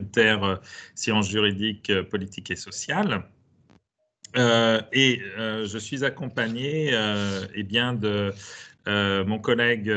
sciences juridiques, politiques et sociales. Je suis accompagné de mon collègue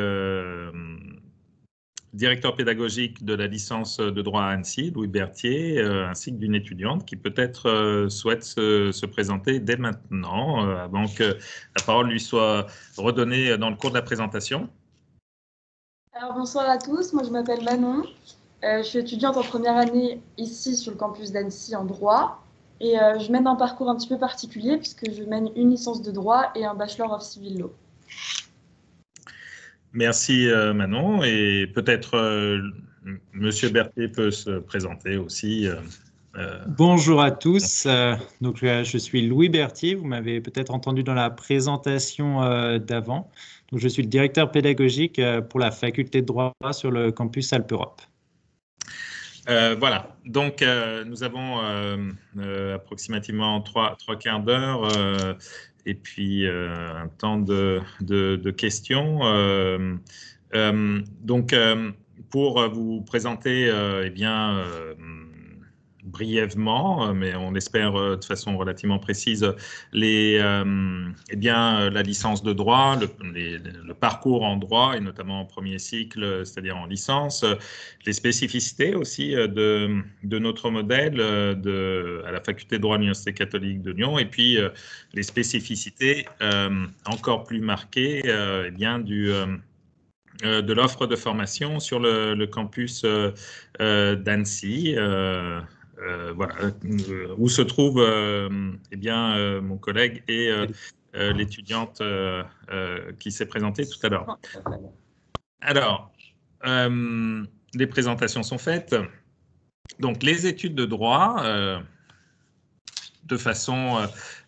directeur pédagogique de la licence de droit à Annecy, Louis Berthier, ainsi que d'une étudiante qui peut-être souhaite se présenter dès maintenant, avant que la parole lui soit redonnée dans le cours de la présentation. Alors bonsoir à tous, moi je m'appelle Manon, je suis étudiante en première année ici sur le campus d'Annecy en droit et je mène un parcours un petit peu particulier puisque je mène une licence de droit et un Bachelor of Civil Law. Merci Manon, et peut-être Monsieur Berthier peut se présenter aussi. Bonjour à tous, je suis Louis Berthier, vous m'avez peut-être entendu dans la présentation d'avant. Donc, je suis le directeur pédagogique pour la faculté de droit sur le campus Alpe-Europe. Voilà, donc nous avons approximativement trois quarts d'heure et puis un temps de questions. Pour vous présenter brièvement, mais on l'espère de façon relativement précise, la licence de droit, le parcours en droit, et notamment en premier cycle, c'est-à-dire en licence, les spécificités aussi de notre modèle à la faculté de droit de l'Université catholique de Lyon, et puis les spécificités encore plus marquées de l'offre de formation sur le campus d'Annecy. Où se trouve mon collègue et l'étudiante qui s'est présentée tout à l'heure. Alors, les présentations sont faites. Donc, les études de droit, de façon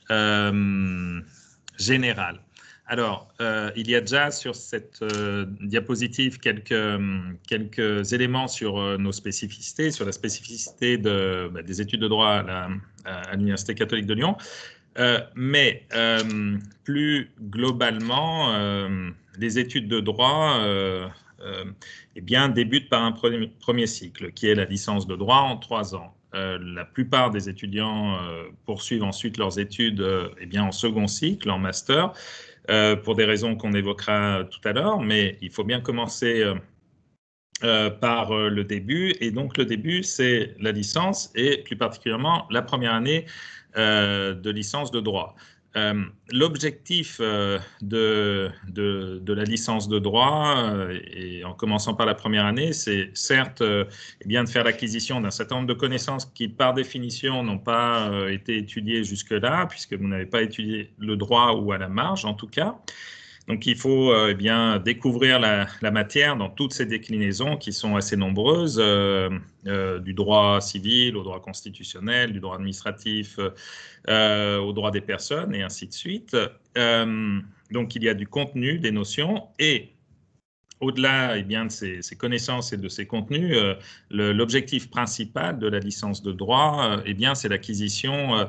générale. Alors, il y a déjà sur cette diapositive quelques éléments sur nos spécificités, sur la spécificité des études de droit à l'Université catholique de Lyon. Mais plus globalement, les études de droit débutent par un premier cycle, qui est la licence de droit en 3 ans. La plupart des étudiants poursuivent ensuite leurs études en second cycle, en master, pour des raisons qu'on évoquera tout à l'heure, mais il faut bien commencer par le début. Et donc, le début, c'est la licence et plus particulièrement la première année de licence de droit. L'objectif de la licence de droit, et en commençant par la première année, c'est certes de faire l'acquisition d'un certain nombre de connaissances qui, par définition, n'ont pas été étudiées jusque-là, puisque vous n'avez pas étudié le droit ou à la marge, en tout cas. Donc, il faut découvrir la matière dans toutes ces déclinaisons qui sont assez nombreuses, du droit civil au droit constitutionnel, du droit administratif au droit des personnes, et ainsi de suite. Donc, il y a du contenu, des notions, et au-delà de ces connaissances et de ces contenus, l'objectif principal de la licence de droit, c'est l'acquisition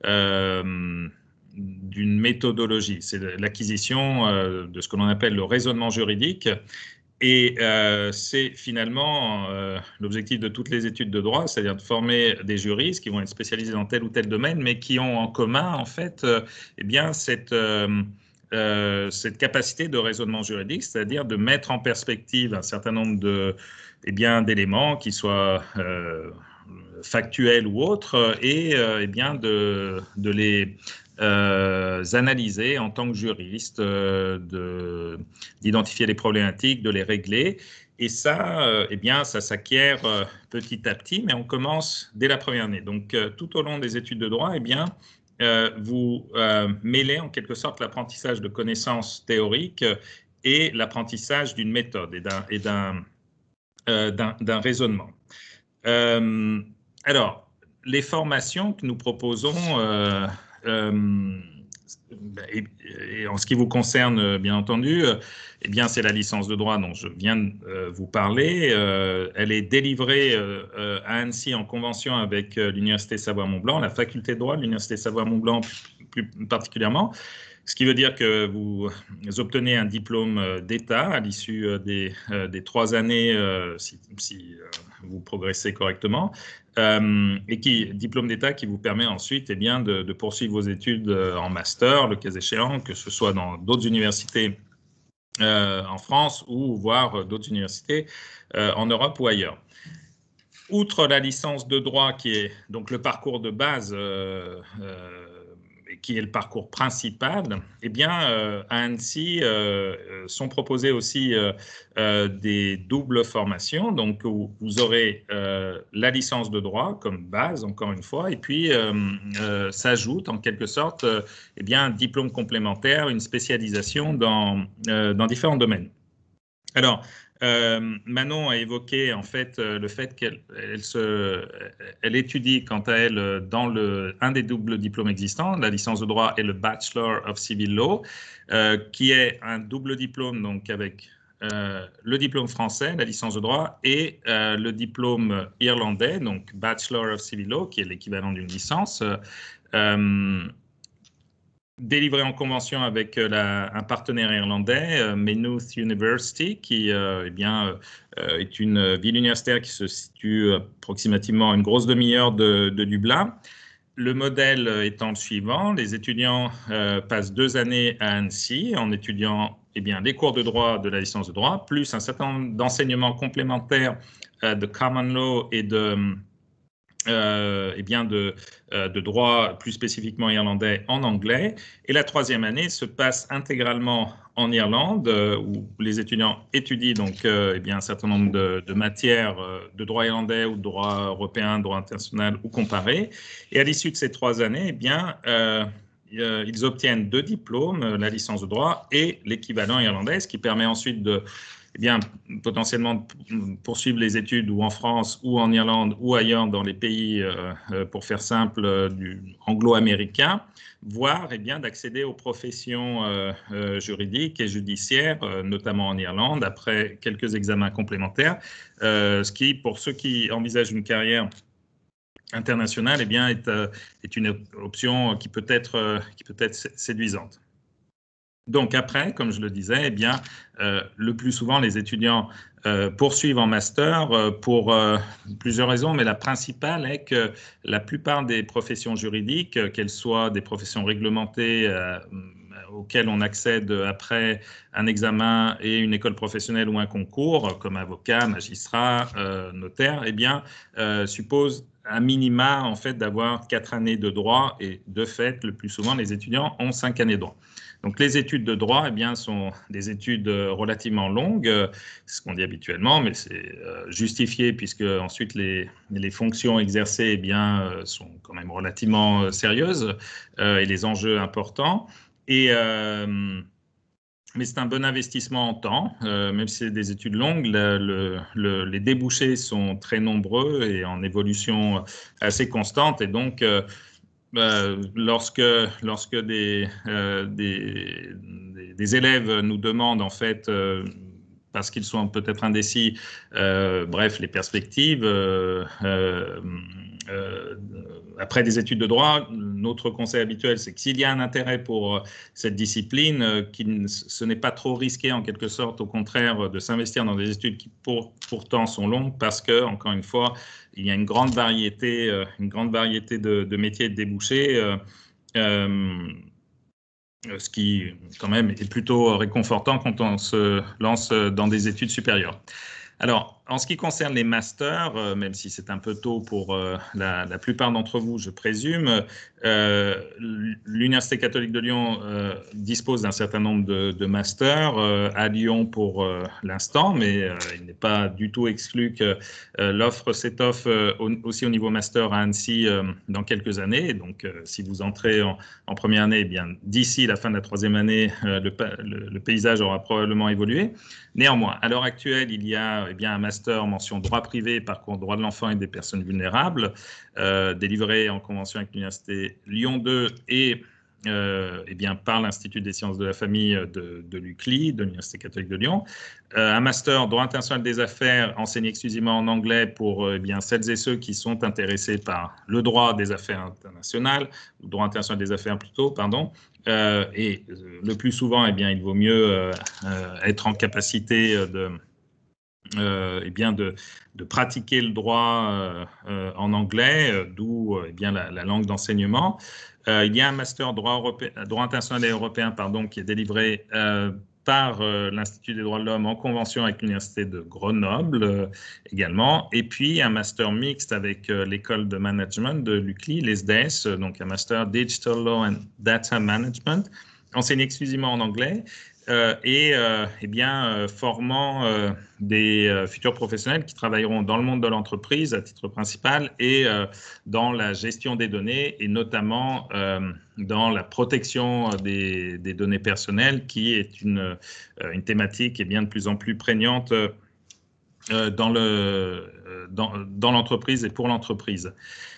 d'une méthodologie, c'est l'acquisition de ce que l'on appelle le raisonnement juridique, et c'est finalement l'objectif de toutes les études de droit, c'est-à-dire de former des juristes qui vont être spécialisés dans tel ou tel domaine, mais qui ont en commun en fait cette capacité de raisonnement juridique, c'est-à-dire de mettre en perspective un certain nombre d'éléments qui soient factuels ou autres, et de les analyser en tant que juriste, d'identifier les problématiques, de les régler. Et ça, ça s'acquiert petit à petit, mais on commence dès la première année. Donc, tout au long des études de droit, vous mêlez en quelque sorte l'apprentissage de connaissances théoriques et l'apprentissage d'une méthode et d'un raisonnement. Alors, les formations que nous proposons, et en ce qui vous concerne, bien entendu, c'est la licence de droit dont je viens de vous parler. Elle est délivrée à Annecy en convention avec l'Université Savoie-Mont-Blanc, la faculté de droit de l'Université Savoie-Mont-Blanc plus particulièrement. Ce qui veut dire que vous obtenez un diplôme d'État à l'issue des 3 années, si vous progressez correctement, diplôme d'État qui vous permet ensuite de poursuivre vos études en master, le cas échéant, que ce soit dans d'autres universités en France ou voire d'autres universités en Europe ou ailleurs. Outre la licence de droit qui est donc le parcours de base, qui est le parcours principal, eh bien, à Annecy sont proposées aussi des doubles formations. Donc, vous aurez la licence de droit comme base, encore une fois, et puis s'ajoute en quelque sorte eh bien, un diplôme complémentaire, une spécialisation dans différents domaines. Alors, Manon a évoqué en fait le fait qu'elle étudie quant à elle dans un des doubles diplômes existants, la licence de droit et le Bachelor of Civil Law, qui est un double diplôme donc avec le diplôme français, la licence de droit, et le diplôme irlandais, donc Bachelor of Civil Law, qui est l'équivalent d'une licence. Délivré en convention avec un partenaire irlandais, Maynooth University, qui est une ville universitaire qui se situe approximativement à une grosse demi-heure de Dublin. Le modèle étant le suivant, les étudiants passent 2 années à Annecy en étudiant les cours de droit de la licence de droit, plus un certain nombre d'enseignements complémentaires de common law et de droit plus spécifiquement irlandais en anglais. Et la 3e année se passe intégralement en Irlande, où les étudiants étudient donc un certain nombre de matières de droit irlandais ou de droit européen, droit international ou comparé. Et à l'issue de ces 3 années, ils obtiennent 2 diplômes, la licence de droit et l'équivalent irlandais, ce qui permet ensuite de potentiellement poursuivre les études ou en France ou en Irlande ou ailleurs dans les pays, pour faire simple, du anglo-américain, voire d'accéder aux professions juridiques et judiciaires, notamment en Irlande, après quelques examens complémentaires, ce qui, pour ceux qui envisagent une carrière internationale, est une option qui peut être séduisante. Donc après, comme je le disais, le plus souvent, les étudiants poursuivent en master pour plusieurs raisons, mais la principale est que la plupart des professions juridiques, qu'elles soient des professions réglementées auxquelles on accède après un examen et une école professionnelle ou un concours, comme avocat, magistrat, notaire, supposent à minima en fait d'avoir 4 années de droit, et de fait, le plus souvent, les étudiants ont 5 années de droit. Donc, les études de droit sont des études relativement longues, c'est ce qu'on dit habituellement, mais c'est justifié puisque ensuite les fonctions exercées sont quand même relativement sérieuses et les enjeux importants. Mais c'est un bon investissement en temps, même si c'est des études longues, les débouchés sont très nombreux et en évolution assez constante, et donc lorsque des élèves nous demandent en fait, parce qu'ils sont peut-être indécis, les perspectives, après des études de droit, notre conseil habituel, c'est que s'il y a un intérêt pour cette discipline, ce n'est pas trop risqué en quelque sorte, au contraire, de s'investir dans des études qui pourtant sont longues, parce que, encore une fois, il y a une grande variété de métiers et de débouchés, ce qui, quand même, est plutôt réconfortant quand on se lance dans des études supérieures. Alors, en ce qui concerne les masters, même si c'est un peu tôt pour la plupart d'entre vous, je présume, l'Université catholique de Lyon dispose d'un certain nombre de masters à Lyon pour l'instant, mais il n'est pas du tout exclu que l'offre s'étoffe aussi au niveau master à Annecy dans quelques années. Donc, si vous entrez en première année, d'ici la fin de la 3e année, le paysage aura probablement évolué. Néanmoins, à l'heure actuelle, il y a un master mention droit privé, parcours droit de l'enfant et des personnes vulnérables, délivré en convention avec l'Université Lyon 2 et eh bien, par l'Institut des sciences de la famille de l'UCLI, de l'Université catholique de Lyon. Un master droit international des affaires enseigné exclusivement en anglais pour eh bien, celles et ceux qui sont intéressés par le droit des affaires internationales, le droit international des affaires plutôt, pardon. Et le plus souvent, eh bien, il vaut mieux être en capacité eh bien de pratiquer le droit en anglais, d'où eh bien la langue d'enseignement. Il y a un master droit international et européen pardon, qui est délivré par l'Institut des droits de l'homme en convention avec l'Université de Grenoble également. Et puis un master mixte avec l'école de management de l'UCLI, l'ESDES, donc un master Digital Law and Data Management, enseigné exclusivement en anglais. Et eh bien, formant des futurs professionnels qui travailleront dans le monde de l'entreprise à titre principal et dans la gestion des données et notamment dans la protection des données personnelles qui est une thématique eh bien, de plus en plus prégnante dans l'entreprise et pour l'entreprise.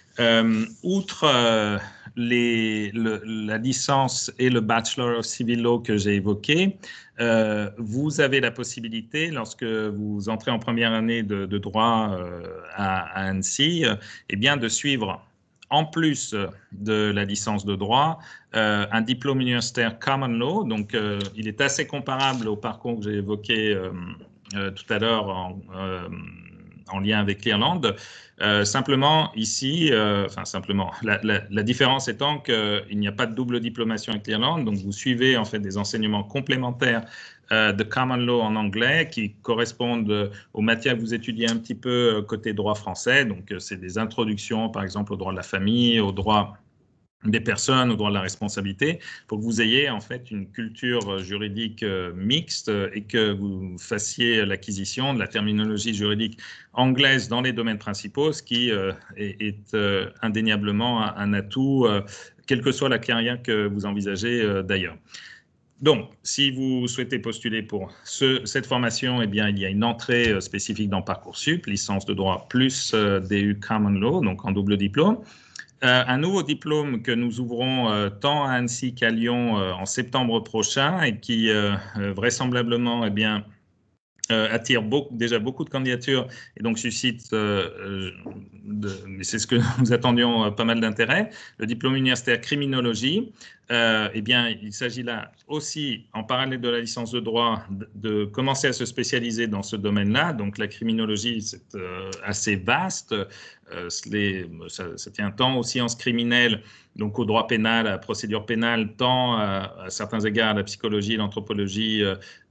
Outre la licence et le Bachelor of Civil Law que j'ai évoqué, vous avez la possibilité, lorsque vous entrez en première année de droit à Annecy, eh bien, de suivre, en plus de la licence de droit, un diplôme universitaire Common Law. Donc, il est assez comparable au parcours que j'ai évoqué tout à l'heure en lien avec l'Irlande. Simplement, ici, la différence étant qu'il n'y a pas de double diplomation avec l'Irlande, donc vous suivez en fait des enseignements complémentaires de Common Law en anglais qui correspondent aux matières que vous étudiez un petit peu côté droit français. Donc, c'est des introductions, par exemple, au droit de la famille, au droit des personnes, au droit de la responsabilité, pour que vous ayez en fait une culture juridique mixte et que vous fassiez l'acquisition de la terminologie juridique anglaise dans les domaines principaux, ce qui est indéniablement un atout, quelle que soit la carrière que vous envisagez d'ailleurs. Donc, si vous souhaitez postuler pour cette formation, eh bien, il y a une entrée spécifique dans Parcoursup, licence de droit plus DU Common Law, donc en double diplôme. Un nouveau diplôme que nous ouvrons tant à Annecy qu'à Lyon en septembre prochain et qui vraisemblablement eh bien, attire déjà beaucoup de candidatures et donc suscite, c'est ce que nous attendions, pas mal d'intérêt, le diplôme universitaire criminologie. Eh bien, il s'agit là aussi, en parallèle de la licence de droit, de commencer à se spécialiser dans ce domaine-là. Donc, la criminologie, c'est assez vaste. Ça tient tant aux sciences criminelles, donc au droit pénal, à la procédure pénale, tant à certains égards à la psychologie, l'anthropologie,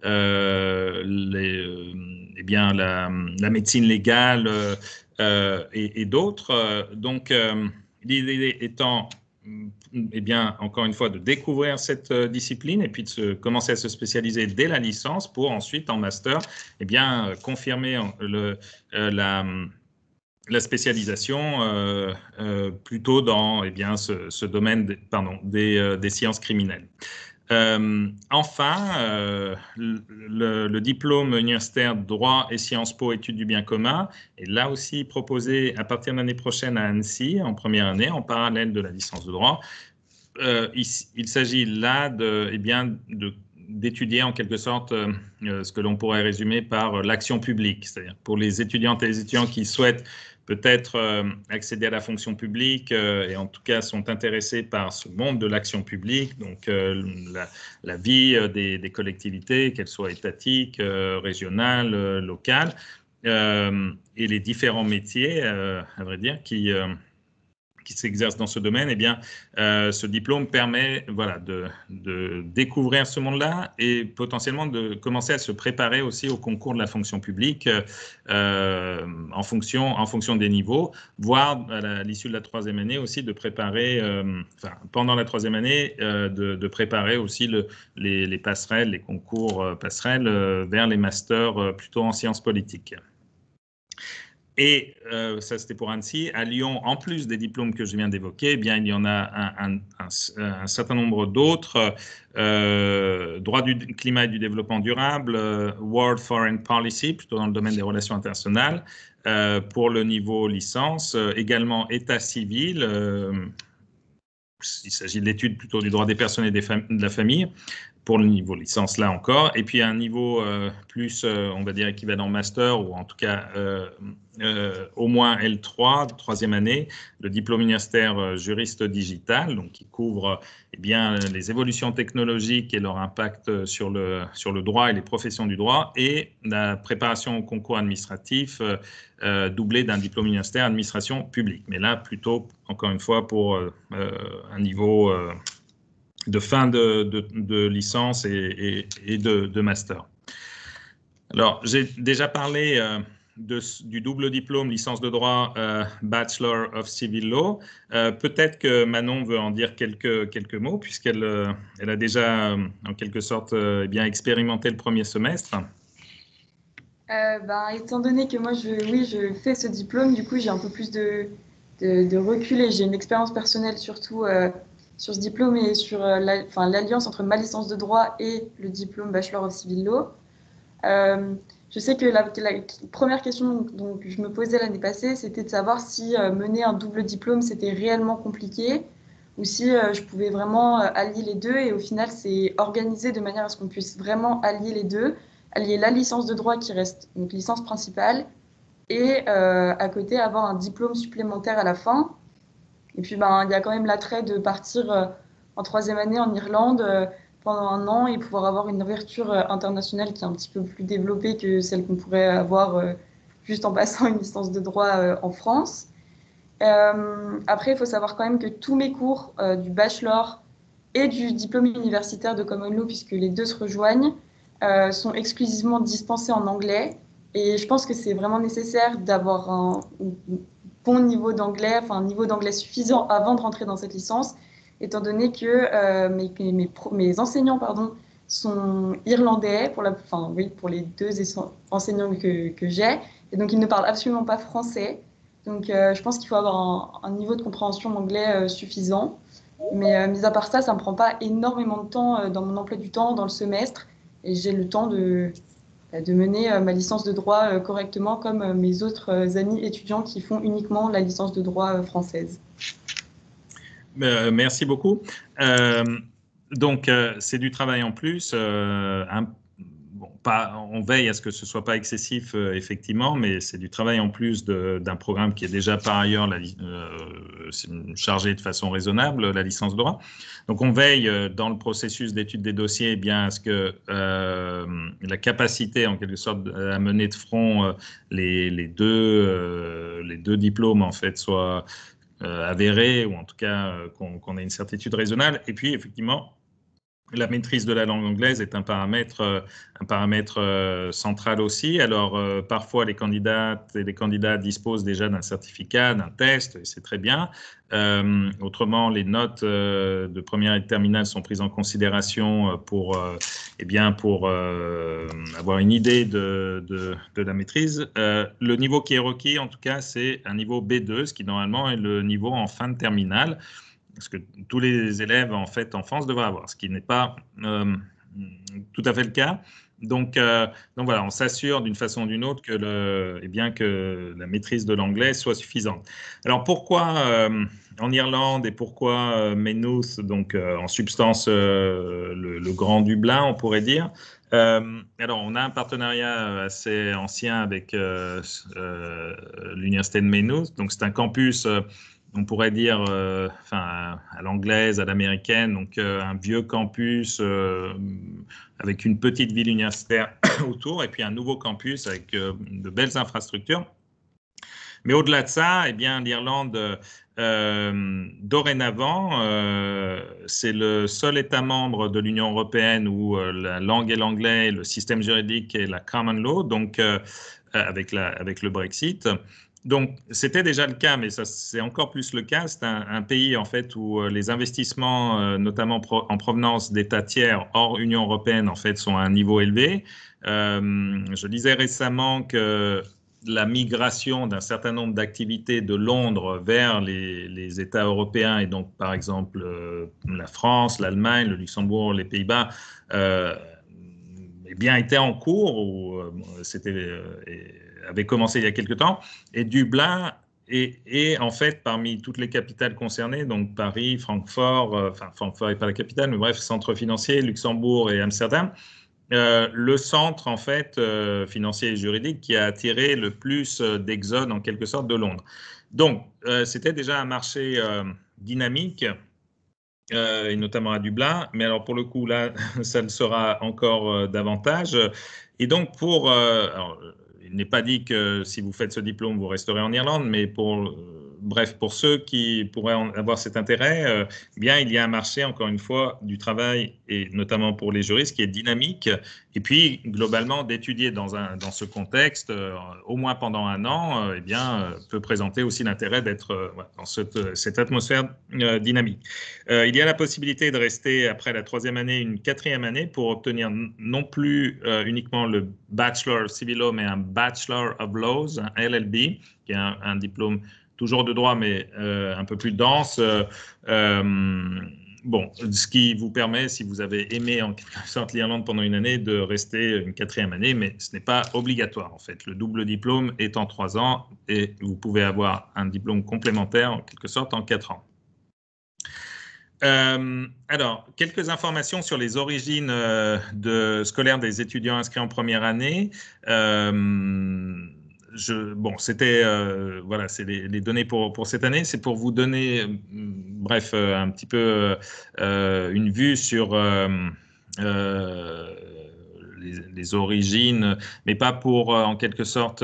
eh bien, la médecine légale et d'autres. Donc, l'idée étant, eh bien, encore une fois, de découvrir cette discipline et puis de commencer à se spécialiser dès la licence pour ensuite, en master, eh bien, confirmer la spécialisation plutôt dans eh bien, ce domaine des sciences criminelles. Enfin, le diplôme universitaire droit et Sciences Po études du bien commun est là aussi proposé à partir de l'année prochaine à Annecy en première année en parallèle de la licence de droit. Il s'agit là d'étudier en quelque sorte ce que l'on pourrait résumer par l'action publique, c'est-à-dire pour les étudiantes et les étudiants qui souhaitent peut-être accéder à la fonction publique et en tout cas sont intéressés par ce monde de l'action publique, donc la vie des collectivités, qu'elles soient étatiques, régionales, locales, et les différents métiers, à vrai dire, qui s'exercent dans ce domaine, eh bien, ce diplôme permet voilà, de découvrir ce monde-là et potentiellement de commencer à se préparer aussi au concours de la fonction publique en fonction des niveaux, voire à l'issue de la troisième année aussi de préparer, pendant la troisième année, de préparer aussi les passerelles, les concours passerelles vers les masters plutôt en sciences politiques. Et ça, c'était pour Annecy. À Lyon, en plus des diplômes que je viens d'évoquer, eh bien, il y en a un certain nombre d'autres. Droit du climat et du développement durable, World Foreign Policy, plutôt dans le domaine des relations internationales, pour le niveau licence. Également, état civil, il s'agit de l'étude plutôt du droit des personnes et de la famille, pour le niveau licence là encore, et puis un niveau plus, on va dire, équivalent master, ou en tout cas au moins L3, troisième année, le diplôme universitaire juriste digital, donc qui couvre eh bien, les évolutions technologiques et leur impact sur le droit et les professions du droit, et la préparation au concours administratif doublé d'un diplôme universitaire administration publique. Mais là, plutôt, encore une fois, pour un niveau de fin de licence et de master. Alors, j'ai déjà parlé du double diplôme licence de droit Bachelor of Civil Law. Peut-être que Manon veut en dire quelques mots, puisqu'elle elle a déjà, en quelque sorte, eh bien, expérimenté le premier semestre. Étant donné que moi, je fais ce diplôme, du coup, j'ai un peu plus de recul et j'ai une expérience personnelle surtout sur ce diplôme et sur l'alliance entre ma licence de droit et le diplôme Bachelor of Civil Law. Je sais que la première question dont je me posais l'année passée, c'était de savoir si mener un double diplôme, c'était réellement compliqué ou si je pouvais vraiment allier les deux. Et au final, c'est organisé de manière à ce qu'on puisse vraiment allier les deux, allier la licence de droit qui reste donc licence principale et à côté avoir un diplôme supplémentaire à la fin. Et puis, il y a quand même l'attrait de partir en troisième année en Irlande pendant un an et pouvoir avoir une ouverture internationale qui est un petit peu plus développée que celle qu'on pourrait avoir juste en passant une licence de droit en France. Après, il faut savoir quand même que tous mes cours du bachelor et du diplôme universitaire de Common Law, puisque les deux se rejoignent, sont exclusivement dispensés en anglais. Et je pense que c'est vraiment nécessaire d'avoir un bon niveau d'anglais, enfin un niveau d'anglais suffisant avant de rentrer dans cette licence, étant donné que mes enseignants sont irlandais pour les deux enseignants que j'ai, et donc ils ne parlent absolument pas français. Donc je pense qu'il faut avoir un niveau de compréhension d'anglais suffisant. Mais mis à part ça, ça ne me prend pas énormément de temps dans mon emploi du temps, dans le semestre, et j'ai le temps de mener ma licence de droit correctement comme mes autres amis étudiants qui font uniquement la licence de droit française. Merci beaucoup. Donc, c'est du travail en plus. On veille à ce que ce ne soit pas excessif, effectivement, mais c'est du travail en plus d'un programme qui est déjà par ailleurs chargé de façon raisonnable, la licence de droit. Donc, on veille dans le processus d'étude des dossiers bien à ce que la capacité, en quelque sorte, à mener de front les deux diplômes, en fait, soit avérée, ou en tout cas qu'on ait une certitude raisonnable. Et puis, effectivement, la maîtrise de la langue anglaise est un paramètre central aussi. Alors, parfois, les candidates et les candidats disposent déjà d'un certificat, d'un test, et c'est très bien. Autrement, les notes de première et de terminale sont prises en considération pour avoir une idée de la maîtrise. Le niveau qui est requis, en tout cas, c'est un niveau B2, ce qui normalement est le niveau en fin de terminale, ce que tous les élèves en fait en France devraient avoir, ce qui n'est pas tout à fait le cas. Donc voilà, on s'assure d'une façon ou d'une autre que la maîtrise de l'anglais soit suffisante. Alors pourquoi en Irlande et pourquoi Maynooth, donc en substance le Grand Dublin, on pourrait dire. Alors, on a un partenariat assez ancien avec l'université de Maynooth. Donc, c'est un campus, on pourrait dire, à l'anglaise, à l'américaine, donc un vieux campus avec une petite ville universitaire autour, et puis un nouveau campus avec de belles infrastructures. Mais au-delà de ça, eh bien, l'Irlande, dorénavant, c'est le seul État membre de l'Union européenne où la langue est l'anglais, le système juridique est la common law, donc avec le Brexit. Donc, c'était déjà le cas, mais ça, c'est encore plus le cas. C'est un pays, en fait, où les investissements, notamment en provenance d'États tiers hors Union européenne, en fait, sont à un niveau élevé. Je disais récemment que la migration d'un certain nombre d'activités de Londres vers les États européens, et donc, par exemple, la France, l'Allemagne, le Luxembourg, les Pays-Bas, bien était en cours, ou avait commencé il y a quelque temps, et Dublin et en fait, parmi toutes les capitales concernées, donc Paris, Francfort, enfin Francfort n'est pas la capitale, mais bref, centre financier, Luxembourg et Amsterdam, le centre en fait financier et juridique qui a attiré le plus d'exodes en quelque sorte de Londres. Donc, c'était déjà un marché dynamique, et notamment à Dublin, mais alors pour le coup là, ça le sera encore davantage. Et donc alors, il n'est pas dit que si vous faites ce diplôme, vous resterez en Irlande, mais bref, pour ceux qui pourraient avoir cet intérêt, bien il y a un marché, encore une fois, du travail, et notamment pour les juristes, qui est dynamique. Et puis, globalement, d'étudier dans ce contexte, au moins pendant un an, eh bien, peut présenter aussi l'intérêt d'être dans cette atmosphère dynamique. Il y a la possibilité de rester après la 3e année, une 4e année, pour obtenir non plus uniquement le Bachelor of Civil Law, mais un Bachelor of Laws, un LLB, qui est un diplôme toujours de droit, mais un peu plus dense. Bon, ce qui vous permet, si vous avez aimé en quelque sorte l'Irlande pendant une année, de rester une 4e année, mais ce n'est pas obligatoire en fait. Le double diplôme est en 3 ans et vous pouvez avoir un diplôme complémentaire en quelque sorte en 4 ans. Alors, quelques informations sur les origines scolaires des étudiants inscrits en première année. Bon, c'était voilà, c'est les données pour cette année. C'est pour vous donner, bref, un petit peu une vue sur les origines, mais pas pour en quelque sorte,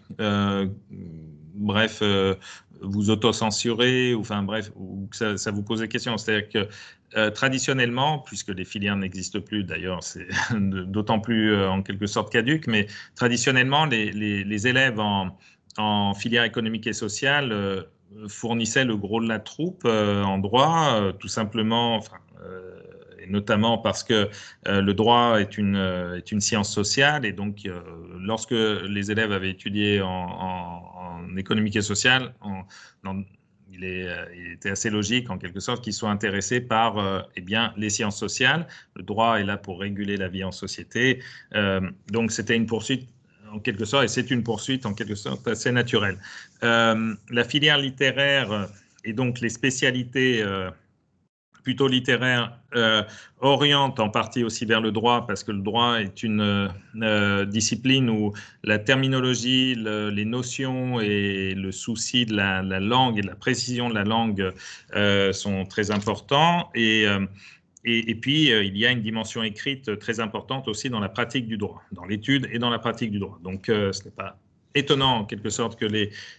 bref, vous auto-censurer, ou enfin bref, ou que ça vous pose des questions. C'est-à-dire que traditionnellement, puisque les filières n'existent plus, d'ailleurs, c'est d'autant plus en quelque sorte caduque, mais traditionnellement, les élèves en filière économique et sociale fournissaient le gros de la troupe en droit, tout simplement, enfin, et notamment parce que le droit est une science sociale, et donc lorsque les élèves avaient étudié en économique et sociale, il était assez logique en quelque sorte qu'ils soient intéressés par eh bien, les sciences sociales. Le droit est là pour réguler la vie en société, donc c'était une poursuite en quelque sorte, et c'est une poursuite en quelque sorte assez naturelle. La filière littéraire et donc les spécialités plutôt littéraire oriente en partie aussi vers le droit, parce que le droit est une discipline où la terminologie, les notions et le souci de la langue et de la précision de la langue sont très importants. Et puis, il y a une dimension écrite très importante aussi dans la pratique du droit, dans l'étude et dans la pratique du droit. Donc, ce n'est pas étonnant en quelque sorte que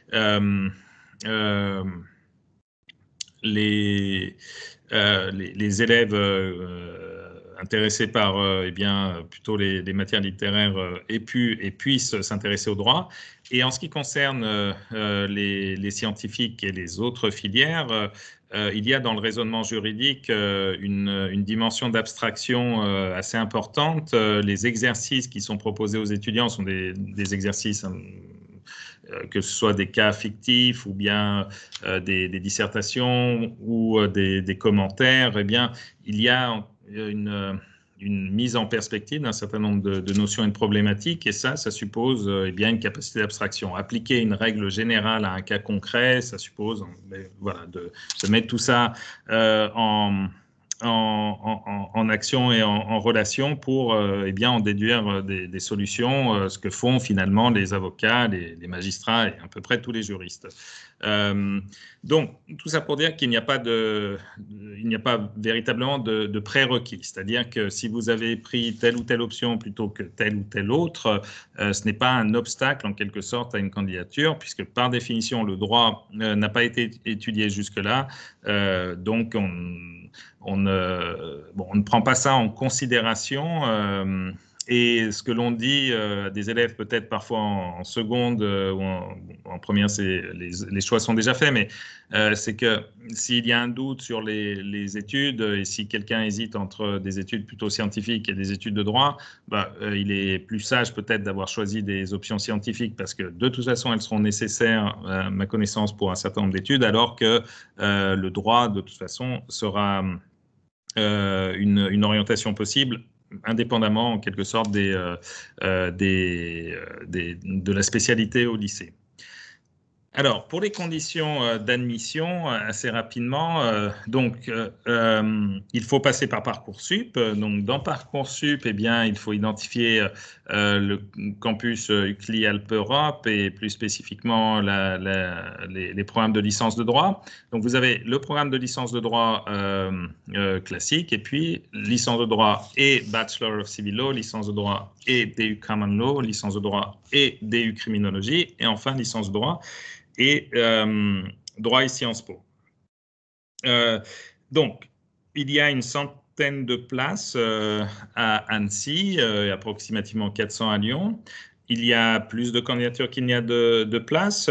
les élèves intéressés par eh bien, plutôt les matières littéraires aient pu et puissent s'intéresser au droit. Et en ce qui concerne les scientifiques et les autres filières, il y a dans le raisonnement juridique une dimension d'abstraction assez importante. Les exercices qui sont proposés aux étudiants sont des exercices que ce soit des cas fictifs ou bien des dissertations ou des commentaires. Eh bien, il y a une mise en perspective d'un certain nombre de notions et de problématiques, et ça suppose eh bien, une capacité d'abstraction. Appliquer une règle générale à un cas concret, ça suppose voilà, de mettre tout ça en action et en relation pour eh bien, en déduire des solutions, ce que font finalement les avocats, les magistrats et à peu près tous les juristes. Donc, tout ça pour dire qu'il n'y a pas véritablement de prérequis. C'est-à-dire que si vous avez pris telle ou telle option plutôt que telle ou telle autre, ce n'est pas un obstacle en quelque sorte à une candidature, puisque par définition, le droit n'a pas été étudié jusque-là. Donc, on ne prend pas ça en considération. Et ce que l'on dit à des élèves peut-être parfois en seconde ou en première, les choix sont déjà faits, mais c'est que s'il y a un doute sur les études et si quelqu'un hésite entre des études plutôt scientifiques et des études de droit, il est plus sage peut-être d'avoir choisi des options scientifiques parce que de toute façon elles seront nécessaires à ma connaissance pour un certain nombre d'études, alors que le droit de toute façon sera une orientation possible indépendamment en quelque sorte de la spécialité au lycée. Alors, pour les conditions d'admission, assez rapidement, il faut passer par Parcoursup. Donc, dans Parcoursup, eh bien, il faut identifier le campus UCLI Alpes Europe et plus spécifiquement les programmes de licence de droit. Donc, vous avez le programme de licence de droit classique et puis licence de droit et Bachelor of Civil Law, licence de droit et DU Common Law, licence de droit et DU Criminologie et enfin licence de droit et droit et Sciences Po. Donc, il y a une centaine de places à Annecy, et approximativement 400 à Lyon. Il y a plus de candidatures qu'il n'y a de places.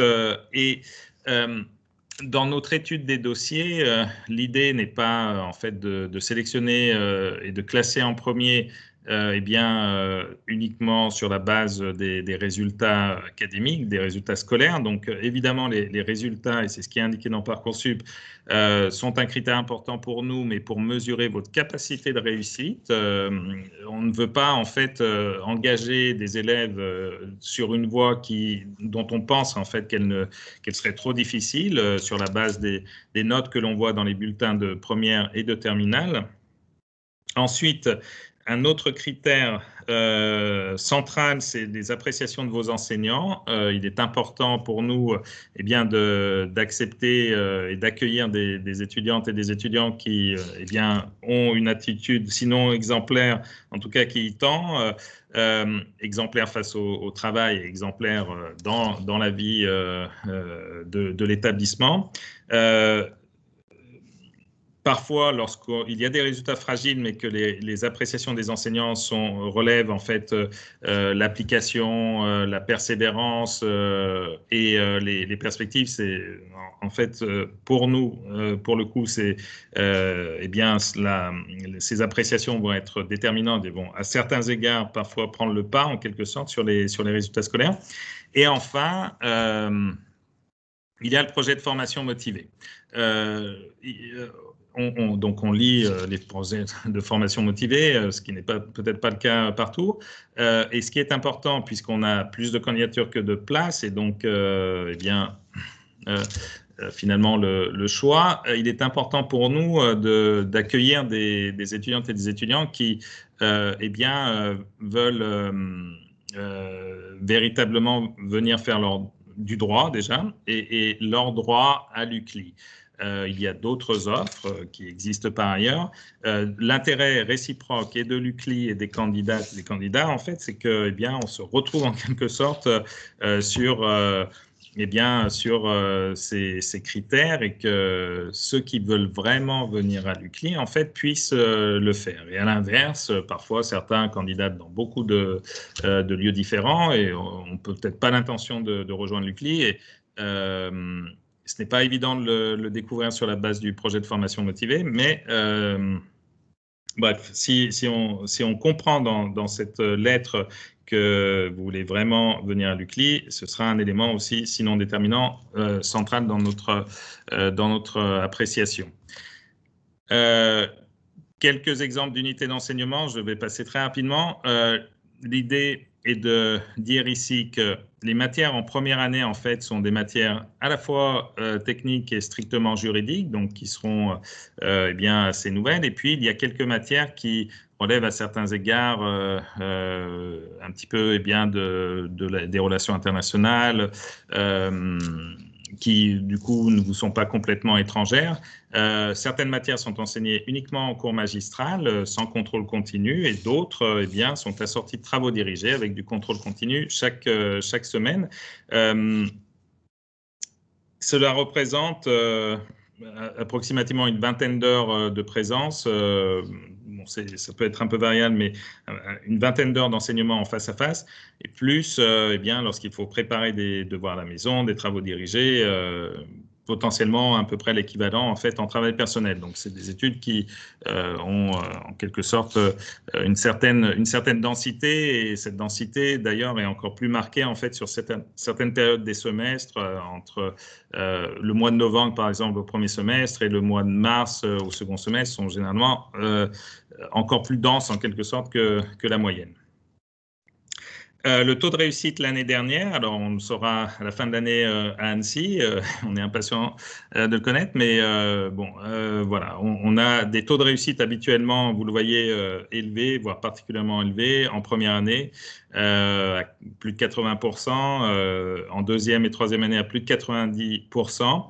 Dans notre étude des dossiers, l'idée n'est pas en fait de sélectionner et de classer en premier uniquement sur la base des résultats académiques, des résultats scolaires. Donc, évidemment, les résultats, et c'est ce qui est indiqué dans Parcoursup, sont un critère important pour nous, mais pour mesurer votre capacité de réussite. On ne veut pas, en fait, engager des élèves sur une voie dont on pense, en fait, qu'elle serait trop difficile sur la base des notes que l'on voit dans les bulletins de première et de terminale. Ensuite, un autre critère central, c'est les appréciations de vos enseignants. Il est important pour nous d'accepter et d'accueillir des étudiantes et des étudiants qui ont une attitude, sinon exemplaire, en tout cas qui y tend, exemplaire face au travail et exemplaire dans la vie de l'établissement. Parfois, lorsqu'il y a des résultats fragiles, mais que les appréciations des enseignants relèvent en fait l'application, la persévérance et les perspectives, c'est en fait pour nous, pour le coup, ces appréciations vont être déterminantes et vont à certains égards parfois prendre le pas en quelque sorte sur les résultats scolaires. Et enfin, il y a le projet de formation motivée. Donc, on lit les projets de formation motivée, ce qui n'est peut-être pas le cas partout. Et ce qui est important, puisqu'on a plus de candidatures que de places, et donc, finalement, le choix, il est important pour nous d'accueillir des étudiantes et des étudiants qui, veulent véritablement venir faire du droit déjà, et leur droit à l'UCLI. Il y a d'autres offres qui existent par ailleurs. L'intérêt réciproque et de l'UCLI et des candidats, en fait, c'est que, on se retrouve en quelque sorte sur ces critères et que ceux qui veulent vraiment venir à l'UCLI, en fait, puissent le faire. Et à l'inverse, parfois, certains candidats dans beaucoup de lieux différents et on peut-être pas l'intention de rejoindre l'UCLI et ce n'est pas évident de le découvrir sur la base du projet de formation motivée, mais bref, si on comprend dans cette lettre que vous voulez vraiment venir à l'UCLI, ce sera un élément aussi, sinon déterminant, central dans notre appréciation. Quelques exemples d'unités d'enseignement, je vais passer très rapidement. L'idée est de dire ici que les matières en première année, en fait, sont des matières à la fois techniques et strictement juridiques, donc qui seront assez nouvelles. Et puis, il y a quelques matières qui relèvent à certains égards un petit peu des relations internationales, qui, du coup, ne vous sont pas complètement étrangères. Certaines matières sont enseignées uniquement en cours magistral, sans contrôle continu, et d'autres sont assorties de travaux dirigés avec du contrôle continu chaque semaine. Cela représente approximativement une vingtaine d'heures de présence. Ça peut être un peu variable, mais une vingtaine d'heures d'enseignement en face à face, et plus, lorsqu'il faut préparer des devoirs à la maison, des travaux dirigés, potentiellement à peu près l'équivalent en fait en travail personnel. Donc c'est des études qui ont en quelque sorte une certaine densité, et cette densité d'ailleurs est encore plus marquée en fait sur certaines périodes des semestres, entre le mois de novembre par exemple au premier semestre et le mois de mars au second semestre sont généralement encore plus denses en quelque sorte que la moyenne. Le taux de réussite l'année dernière, alors on le saura à la fin de l'année à Annecy, on est impatient de le connaître, mais voilà, on a des taux de réussite habituellement, vous le voyez, élevés, voire particulièrement élevés en première année, à plus de 80%, en deuxième et troisième année à plus de 90%.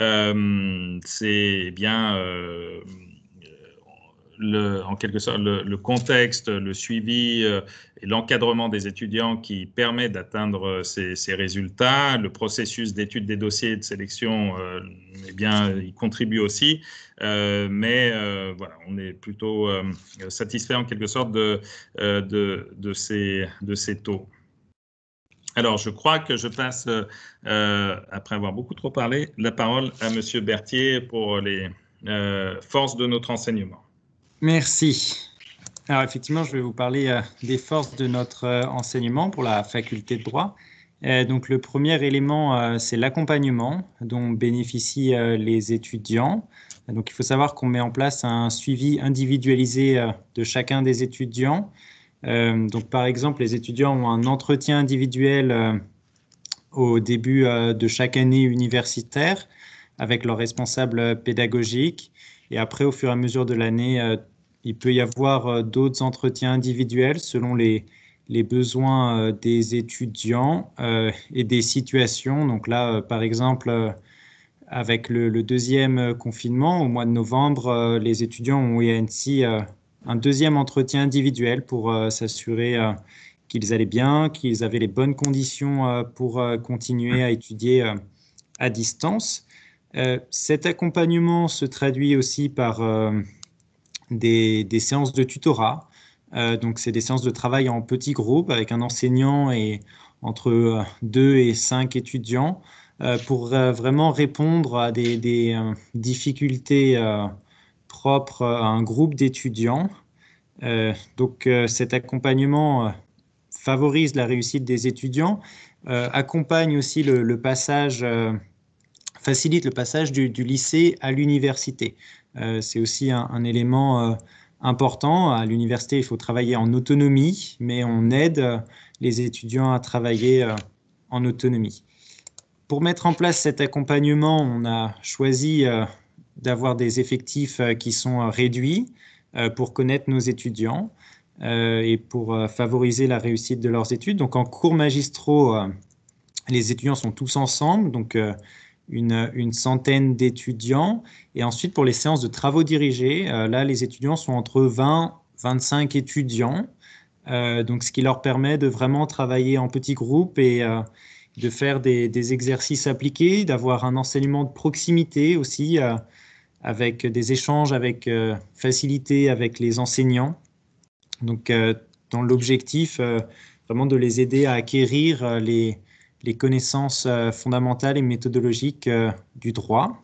C'est bien en quelque sorte le contexte, le suivi et l'encadrement des étudiants qui permet d'atteindre ces résultats. Le processus d'étude des dossiers et de sélection, eh bien, il contribue aussi. Mais voilà, on est plutôt satisfait en quelque sorte de ces taux. Alors, je crois que je passe, après avoir beaucoup trop parlé, la parole à Monsieur Berthier pour les forces de notre enseignement. Merci. Alors effectivement, je vais vous parler des forces de notre enseignement pour la faculté de droit. Donc le premier élément, c'est l'accompagnement dont bénéficient les étudiants. Donc il faut savoir qu'on met en place un suivi individualisé de chacun des étudiants. Donc par exemple, les étudiants ont un entretien individuel au début de chaque année universitaire avec leur responsable pédagogique. Et après, au fur et à mesure de l'année, il peut y avoir d'autres entretiens individuels selon les besoins des étudiants et des situations. Donc là, par exemple, avec le deuxième confinement, au mois de novembre, les étudiants ont eu à Annecy un deuxième entretien individuel pour s'assurer qu'ils allaient bien, qu'ils avaient les bonnes conditions pour continuer à étudier à distance. Cet accompagnement se traduit aussi par des séances de tutorat. Donc, c'est des séances de travail en petits groupes avec un enseignant et entre 2 et 5 étudiants pour vraiment répondre à des difficultés propres à un groupe d'étudiants. Donc, cet accompagnement favorise la réussite des étudiants, accompagne aussi le passage, facilite le passage du lycée à l'université. C'est aussi un élément important. À l'université, il faut travailler en autonomie, mais on aide les étudiants à travailler en autonomie. Pour mettre en place cet accompagnement, on a choisi d'avoir des effectifs qui sont réduits pour connaître nos étudiants et pour favoriser la réussite de leurs études. Donc en cours magistraux, les étudiants sont tous ensemble, donc une centaine d'étudiants. Et ensuite, pour les séances de travaux dirigés, là, les étudiants sont entre 20 et 25 étudiants. Donc, ce qui leur permet de vraiment travailler en petits groupes et de faire des exercices appliqués, d'avoir un enseignement de proximité aussi, avec des échanges avec facilité avec les enseignants. Donc, dans l'objectif vraiment de les aider à acquérir les connaissances fondamentales et méthodologiques du droit.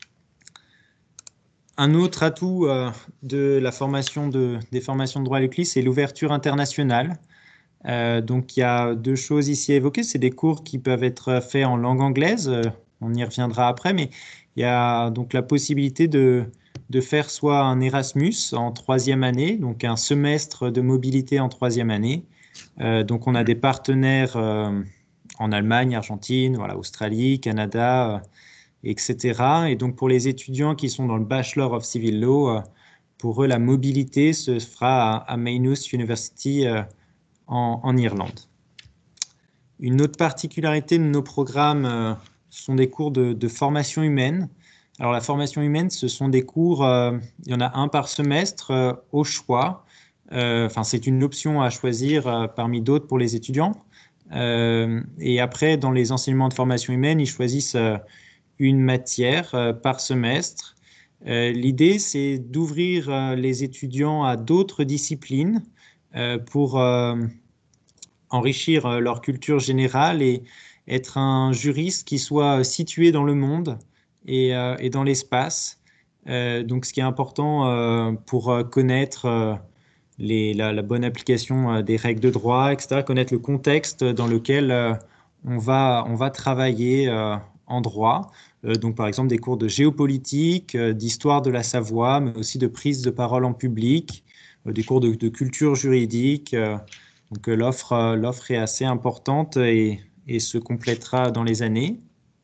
Un autre atout de la formation des formations de droit à l'UCLI, c'est l'ouverture internationale. Donc, il y a deux choses ici à évoquer. C'est des cours qui peuvent être faits en langue anglaise. On y reviendra après, mais il y a donc la possibilité de faire soit un Erasmus en troisième année, donc un semestre de mobilité en troisième année. Donc, on a des partenaires en Allemagne, Argentine, voilà, Australie, Canada, etc. Et donc, pour les étudiants qui sont dans le Bachelor of Civil Law, pour eux, la mobilité se fera à Maynooth University en Irlande. Une autre particularité de nos programmes sont des cours de formation humaine. Alors, la formation humaine, ce sont des cours, il y en a un par semestre au choix. Enfin, c'est une option à choisir parmi d'autres pour les étudiants. Et après, dans les enseignements de formation humaine, ils choisissent une matière par semestre. L'idée, c'est d'ouvrir les étudiants à d'autres disciplines pour enrichir leur culture générale et être un juriste qui soit situé dans le monde et dans l'espace. Donc, ce qui est important pour connaître la bonne application des règles de droit, etc., connaître le contexte dans lequel on va travailler en droit. Donc, par exemple, des cours de géopolitique, d'histoire de la Savoie, mais aussi de prise de parole en public, des cours de culture juridique, Donc l'offre est assez importante et se complétera dans les années.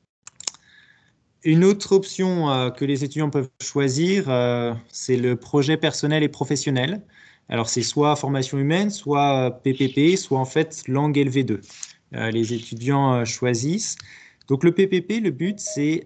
Une autre option que les étudiants peuvent choisir, c'est le projet personnel et professionnel. Alors, c'est soit formation humaine, soit PPP, soit en fait langue LV2. Les étudiants choisissent. Donc, le PPP, le but, c'est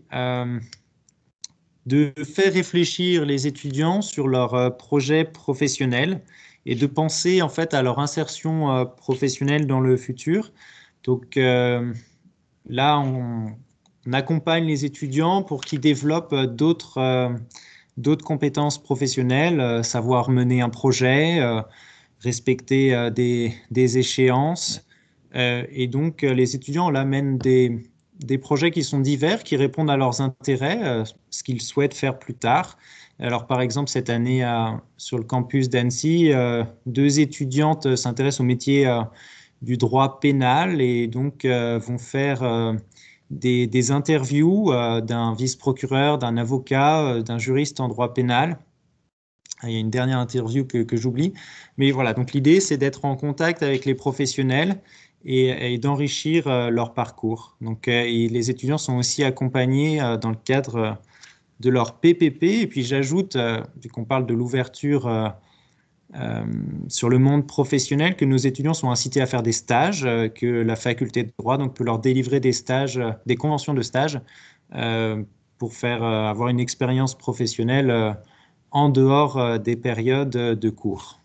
de faire réfléchir les étudiants sur leur projet professionnel et de penser en fait à leur insertion professionnelle dans le futur. Donc, là, on accompagne les étudiants pour qu'ils développent d'autres compétences professionnelles, savoir mener un projet, respecter des échéances. Et donc, les étudiants là mènent des projets qui sont divers, qui répondent à leurs intérêts, ce qu'ils souhaitent faire plus tard. Alors, par exemple, cette année, sur le campus d'Annecy, 2 étudiantes s'intéressent au métier du droit pénal et donc vont faire des interviews d'un vice-procureur, d'un avocat, d'un juriste en droit pénal. Il y a une dernière interview que j'oublie. Mais voilà, donc l'idée, c'est d'être en contact avec les professionnels et d'enrichir leur parcours. Donc, et les étudiants sont aussi accompagnés dans le cadre de leur PPP. Et puis, j'ajoute, vu qu'on parle de l'ouverture sur le monde professionnel, que nos étudiants sont incités à faire des stages, que la faculté de droit donc, peut leur délivrer des stages, des conventions de stage pour faire avoir une expérience professionnelle en dehors des périodes de cours.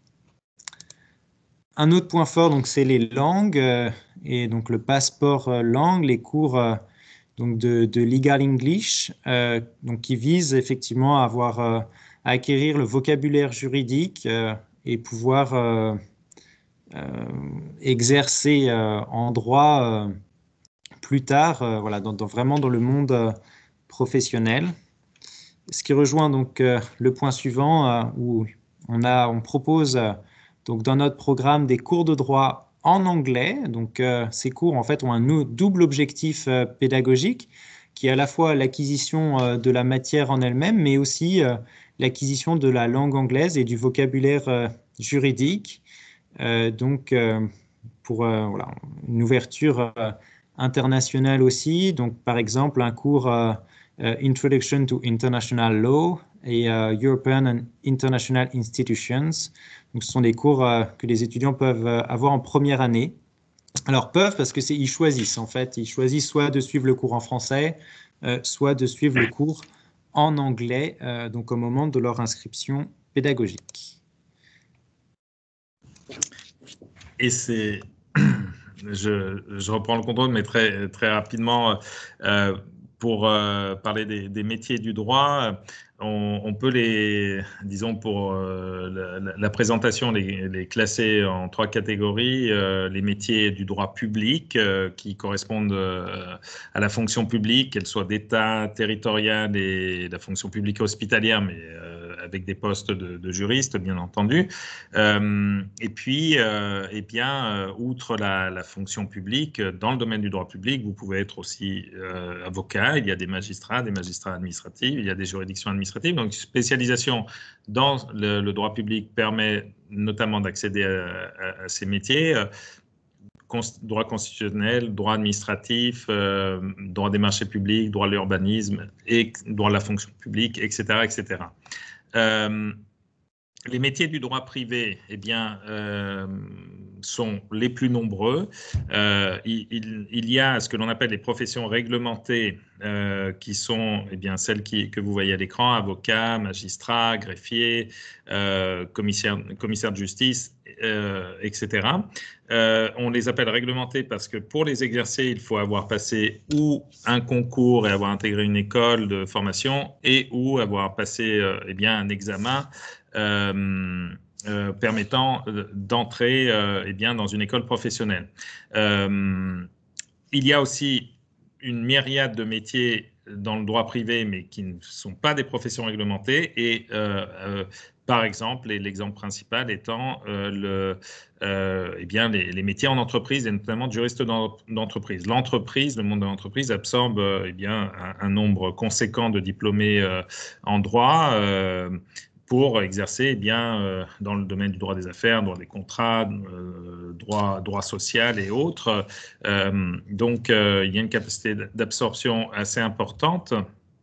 Un autre point fort, donc, c'est les langues et donc le passeport langue, les cours donc de Legal English, donc qui visent effectivement à acquérir le vocabulaire juridique et pouvoir exercer en droit plus tard, voilà, vraiment dans le monde professionnel. Ce qui rejoint donc le point suivant où on propose donc dans notre programme des cours de droit en anglais. Donc ces cours en fait ont un double objectif pédagogique qui est à la fois l'acquisition de la matière en elle-même, mais aussi l'acquisition de la langue anglaise et du vocabulaire juridique. Donc pour voilà, une ouverture internationale aussi. Donc par exemple un cours Introduction to International Law et European and International Institutions. Donc, ce sont des cours que les étudiants peuvent avoir en première année. Alors, peuvent parce qu'ils choisissent, en fait. Ils choisissent soit de suivre le cours en français, soit de suivre le cours en anglais, donc au moment de leur inscription pédagogique. Et c'est... Je reprends le contrôle, mais très, très rapidement, pour parler des métiers du droit, on peut disons pour la présentation, les classer en 3 catégories. Les métiers du droit public qui correspondent à la fonction publique, qu'elle soit d'État, territoriale et la fonction publique hospitalière, mais avec des postes de juristes, bien entendu. Et puis, eh bien, outre la fonction publique, dans le domaine du droit public, vous pouvez être aussi avocat. Il y a des magistrats administratifs, il y a des juridictions administratives. Donc, spécialisation dans le droit public permet notamment d'accéder à ces métiers. Droit constitutionnel, droit administratif, droit des marchés publics, droit de l'urbanisme, et droit de la fonction publique, etc., etc. Les métiers du droit privé, eh bien, sont les plus nombreux. Il y a ce que l'on appelle les professions réglementées, qui sont eh bien, celles que vous voyez à l'écran, avocats, magistrats, greffiers, commissaires de justice, etc. On les appelle réglementées parce que pour les exercer, il faut avoir passé ou un concours et avoir intégré une école de formation et ou avoir passé eh bien, un examen permettant d'entrer eh bien, dans une école professionnelle. Il y a aussi une myriade de métiers dans le droit privé, mais qui ne sont pas des professions réglementées. Et par exemple, et l'exemple principal étant eh bien, les métiers en entreprise et notamment de juriste d'entreprise. L'entreprise, le monde de l'entreprise absorbe eh bien, un nombre conséquent de diplômés en droit. pour exercer eh bien, dans le domaine du droit des affaires, droit des contrats, droit social et autres. Donc, il y a une capacité d'absorption assez importante.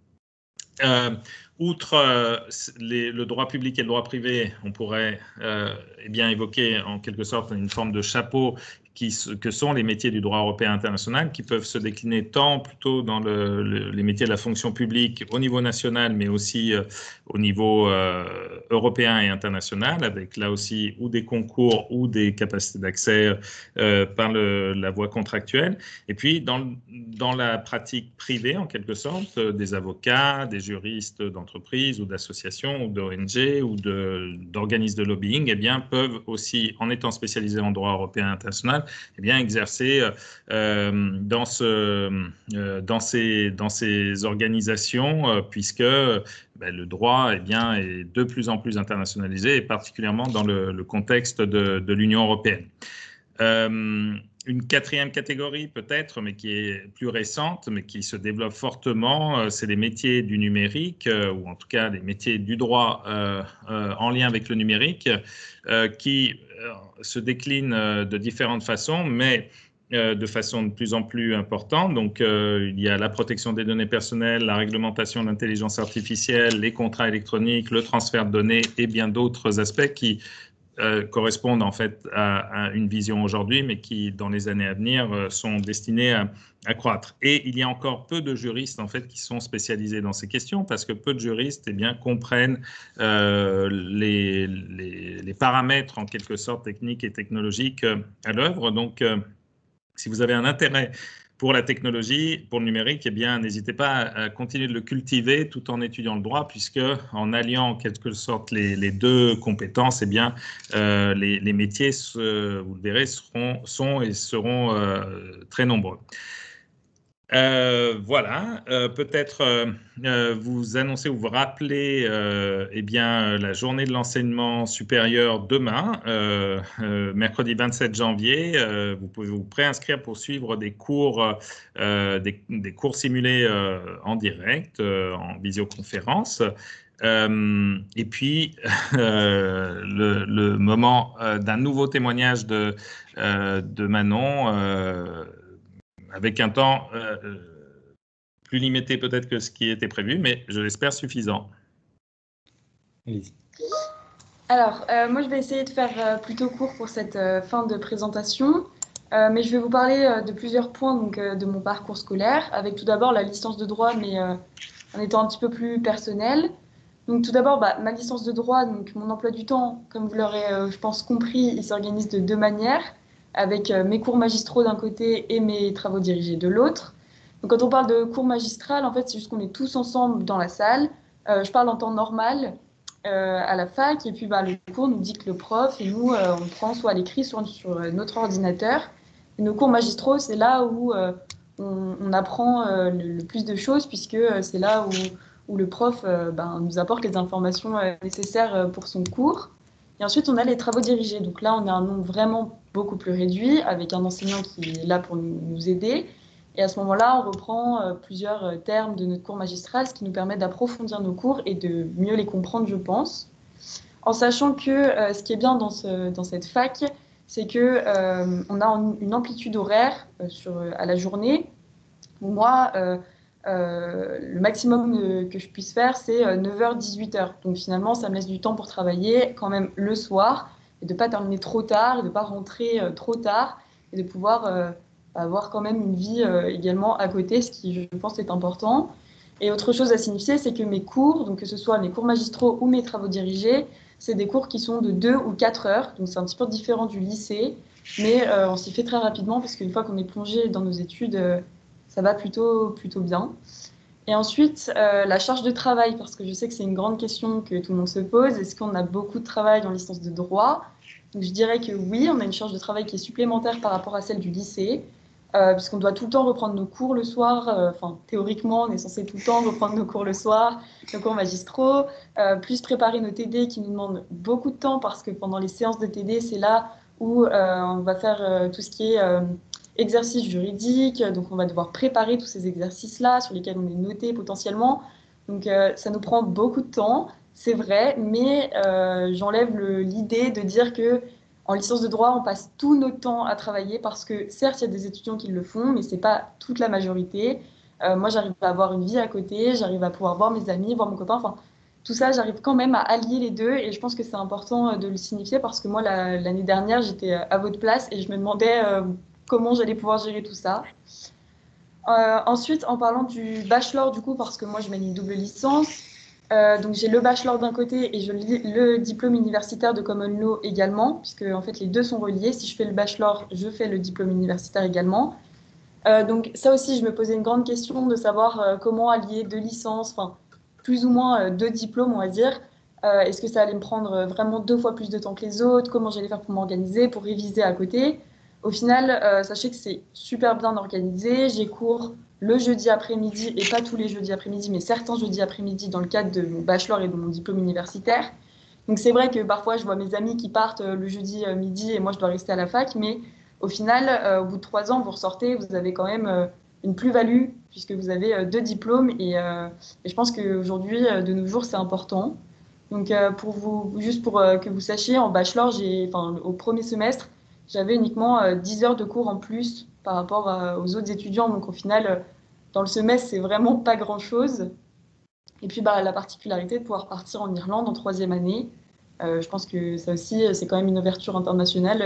Outre le droit public et le droit privé, on pourrait eh bien évoquer en quelque sorte une forme de chapeau que sont les métiers du droit européen international, qui peuvent se décliner tant plutôt dans les métiers de la fonction publique au niveau national, mais aussi au niveau européen et international, avec là aussi ou des concours ou des capacités d'accès par la voie contractuelle. Et puis dans la pratique privée, en quelque sorte, des avocats, des juristes d'entreprise ou d'associations ou d'ONG ou d'organismes de lobbying, eh bien, peuvent aussi, en étant spécialisés en droit européen international, eh bien, exercer dans ces organisations, puisque le droit eh bien, est de plus en plus internationalisé, et particulièrement dans le contexte de l'Union européenne. Une quatrième catégorie peut-être, mais qui est plus récente, mais qui se développe fortement, c'est les métiers du numérique, ou en tout cas les métiers du droit en lien avec le numérique, qui se déclinent de différentes façons, mais de façon de plus en plus importante. Donc, il y a la protection des données personnelles, la réglementation de l'intelligence artificielle, les contrats électroniques, le transfert de données et bien d'autres aspects qui correspondent en fait à une vision aujourd'hui, mais qui, dans les années à venir, sont destinés à croître. Et il y a encore peu de juristes en fait qui sont spécialisés dans ces questions, parce que peu de juristes eh bien, comprennent les paramètres en quelque sorte techniques et technologiques à l'œuvre. Donc, si vous avez un intérêt pour la technologie, pour le numérique, eh bien, n'hésitez pas à continuer de le cultiver tout en étudiant le droit, puisque en alliant en quelque sorte les deux compétences, eh bien, les métiers, vous le verrez, sont et seront très nombreux. Voilà, peut-être vous annoncez ou vous rappelez eh bien, la journée de l'enseignement supérieur demain, mercredi 27 janvier. Vous pouvez vous préinscrire pour suivre des cours, des cours simulés en direct, en visioconférence. Et puis, le moment d'un nouveau témoignage de Manon, avec un temps plus limité peut-être que ce qui était prévu, mais je l'espère suffisant. Allez-y. Alors, moi, je vais essayer de faire plutôt court pour cette fin de présentation, mais je vais vous parler de plusieurs points donc, de mon parcours scolaire, avec tout d'abord la licence de droit, mais en étant un petit peu plus personnel. Donc, tout d'abord, ma licence de droit, donc mon emploi du temps, comme vous l'aurez, je pense, compris, il s'organise de deux manières, avec mes cours magistraux d'un côté et mes travaux dirigés de l'autre. Donc, quand on parle de cours magistral, en fait, c'est juste qu'on est tous ensemble dans la salle. Je parle en temps normal à la fac, et puis le cours nous dicte le prof, et nous, on prend soit à l'écrit, soit sur notre ordinateur. Et nos cours magistraux, c'est là où on apprend le plus de choses, puisque c'est là où le prof nous apporte les informations nécessaires pour son cours. Et ensuite, on a les travaux dirigés. Donc là, on a un nombre vraiment beaucoup plus réduit, avec un enseignant qui est là pour nous aider. Et à ce moment-là, on reprend plusieurs termes de notre cours magistral, ce qui nous permet d'approfondir nos cours et de mieux les comprendre, je pense. En sachant que ce qui est bien dans cette fac, c'est qu'on a une amplitude horaire à la journée. Moi, le maximum que je puisse faire, c'est 9h-18h. Donc finalement, ça me laisse du temps pour travailler quand même le soir, et de ne pas terminer trop tard, et de ne pas rentrer trop tard, et de pouvoir avoir quand même une vie également à côté, ce qui, je pense, est important. Et autre chose à signifier, c'est que mes cours, donc que ce soit mes cours magistraux ou mes travaux dirigés, c'est des cours qui sont de 2 ou 4 heures, donc c'est un petit peu différent du lycée, mais on s'y fait très rapidement, parce qu'une fois qu'on est plongé dans nos études, ça va plutôt bien. Et ensuite, la charge de travail, parce que je sais que c'est une grande question que tout le monde se pose. Est-ce qu'on a beaucoup de travail en licence de droit? Donc, je dirais que oui, on a une charge de travail qui est supplémentaire par rapport à celle du lycée, puisqu'on doit tout le temps reprendre nos cours le soir. Théoriquement, on est censé tout le temps reprendre nos cours le soir, nos cours magistraux, plus préparer nos TD qui nous demandent beaucoup de temps, parce que pendant les séances de TD, c'est là où on va faire tout ce qui est exercices juridiques, donc on va devoir préparer tous ces exercices-là sur lesquels on est noté potentiellement. Donc ça nous prend beaucoup de temps, c'est vrai, mais j'enlève l'idée de dire que en licence de droit, on passe tout notre temps à travailler parce que certes, il y a des étudiants qui le font, mais c'est pas toute la majorité. Moi, j'arrive à avoir une vie à côté, j'arrive à pouvoir voir mes amis, voir mon copain, enfin, tout ça, j'arrive quand même à allier les deux et je pense que c'est important de le signifier parce que moi, l'année dernière, j'étais à votre place et je me demandais comment j'allais pouvoir gérer tout ça. Ensuite, en parlant du bachelor, du coup, parce que moi, je mène une double licence, donc j'ai le bachelor d'un côté et le diplôme universitaire de Common Law également, puisque en fait les deux sont reliés. Si je fais le bachelor, je fais le diplôme universitaire également. Donc ça aussi, je me posais une grande question de savoir comment allier deux licences, enfin plus ou moins deux diplômes, on va dire. Est-ce que ça allait me prendre vraiment 2 fois plus de temps que les autres? Comment j'allais faire pour m'organiser, pour réviser à côté? Au final, sachez que c'est super bien organisé. J'ai cours le jeudi après-midi, et pas tous les jeudis après-midi, mais certains jeudis après-midi dans le cadre de mon bachelor et de mon diplôme universitaire. Donc c'est vrai que parfois, je vois mes amis qui partent le jeudi midi et moi, je dois rester à la fac, mais au final, au bout de 3 ans, vous ressortez, vous avez quand même une plus-value puisque vous avez deux diplômes et je pense qu'aujourd'hui, de nos jours, c'est important. Donc, juste pour que vous sachiez, en bachelor, enfin, au premier semestre, j'avais uniquement 10 heures de cours en plus par rapport aux autres étudiants. Donc, au final, dans le semestre, c'est vraiment pas grand-chose. Et puis, bah, la particularité de pouvoir partir en Irlande en troisième année, je pense que ça aussi, c'est quand même une ouverture internationale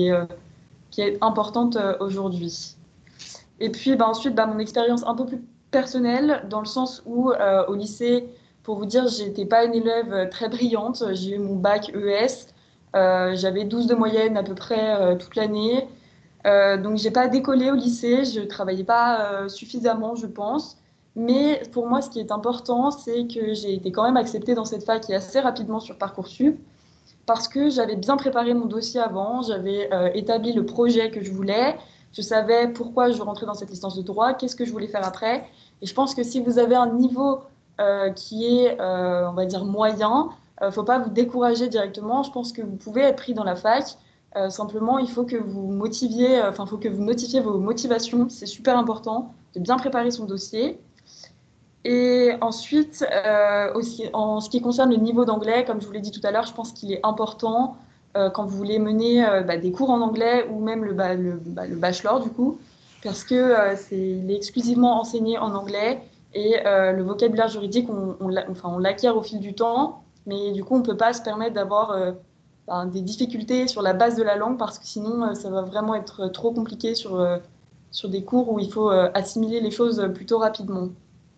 qui est importante aujourd'hui. Et puis bah, ensuite, bah, mon expérience un peu plus personnelle, dans le sens où au lycée, pour vous dire, j'étais pas une élève très brillante. J'ai eu mon bac ES, j'avais 12 de moyenne à peu près toute l'année. Donc j'ai pas décollé au lycée, je travaillais pas suffisamment, je pense. Mais pour moi, ce qui est important, c'est que j'ai été quand même acceptée dans cette fac et assez rapidement sur Parcoursup parce que j'avais bien préparé mon dossier avant, j'avais établi le projet que je voulais, je savais pourquoi je rentrais dans cette licence de droit, qu'est-ce que je voulais faire après. Et je pense que si vous avez un niveau qui est, on va dire, moyen, il ne faut pas vous décourager directement. Je pense que vous pouvez être pris dans la fac. Simplement, il faut que vous motiviez, enfin, il faut que vous notifiez vos motivations. C'est super important de bien préparer son dossier. Et ensuite, aussi, en ce qui concerne le niveau d'anglais, comme je vous l'ai dit tout à l'heure, je pense qu'il est important quand vous voulez mener des cours en anglais ou même le bachelor du coup, parce que il est exclusivement enseigné en anglais et le vocabulaire juridique, on l'acquiert au fil du temps, mais du coup, on ne peut pas se permettre d'avoir des difficultés sur la base de la langue parce que sinon, ça va vraiment être trop compliqué sur des cours où il faut assimiler les choses plutôt rapidement.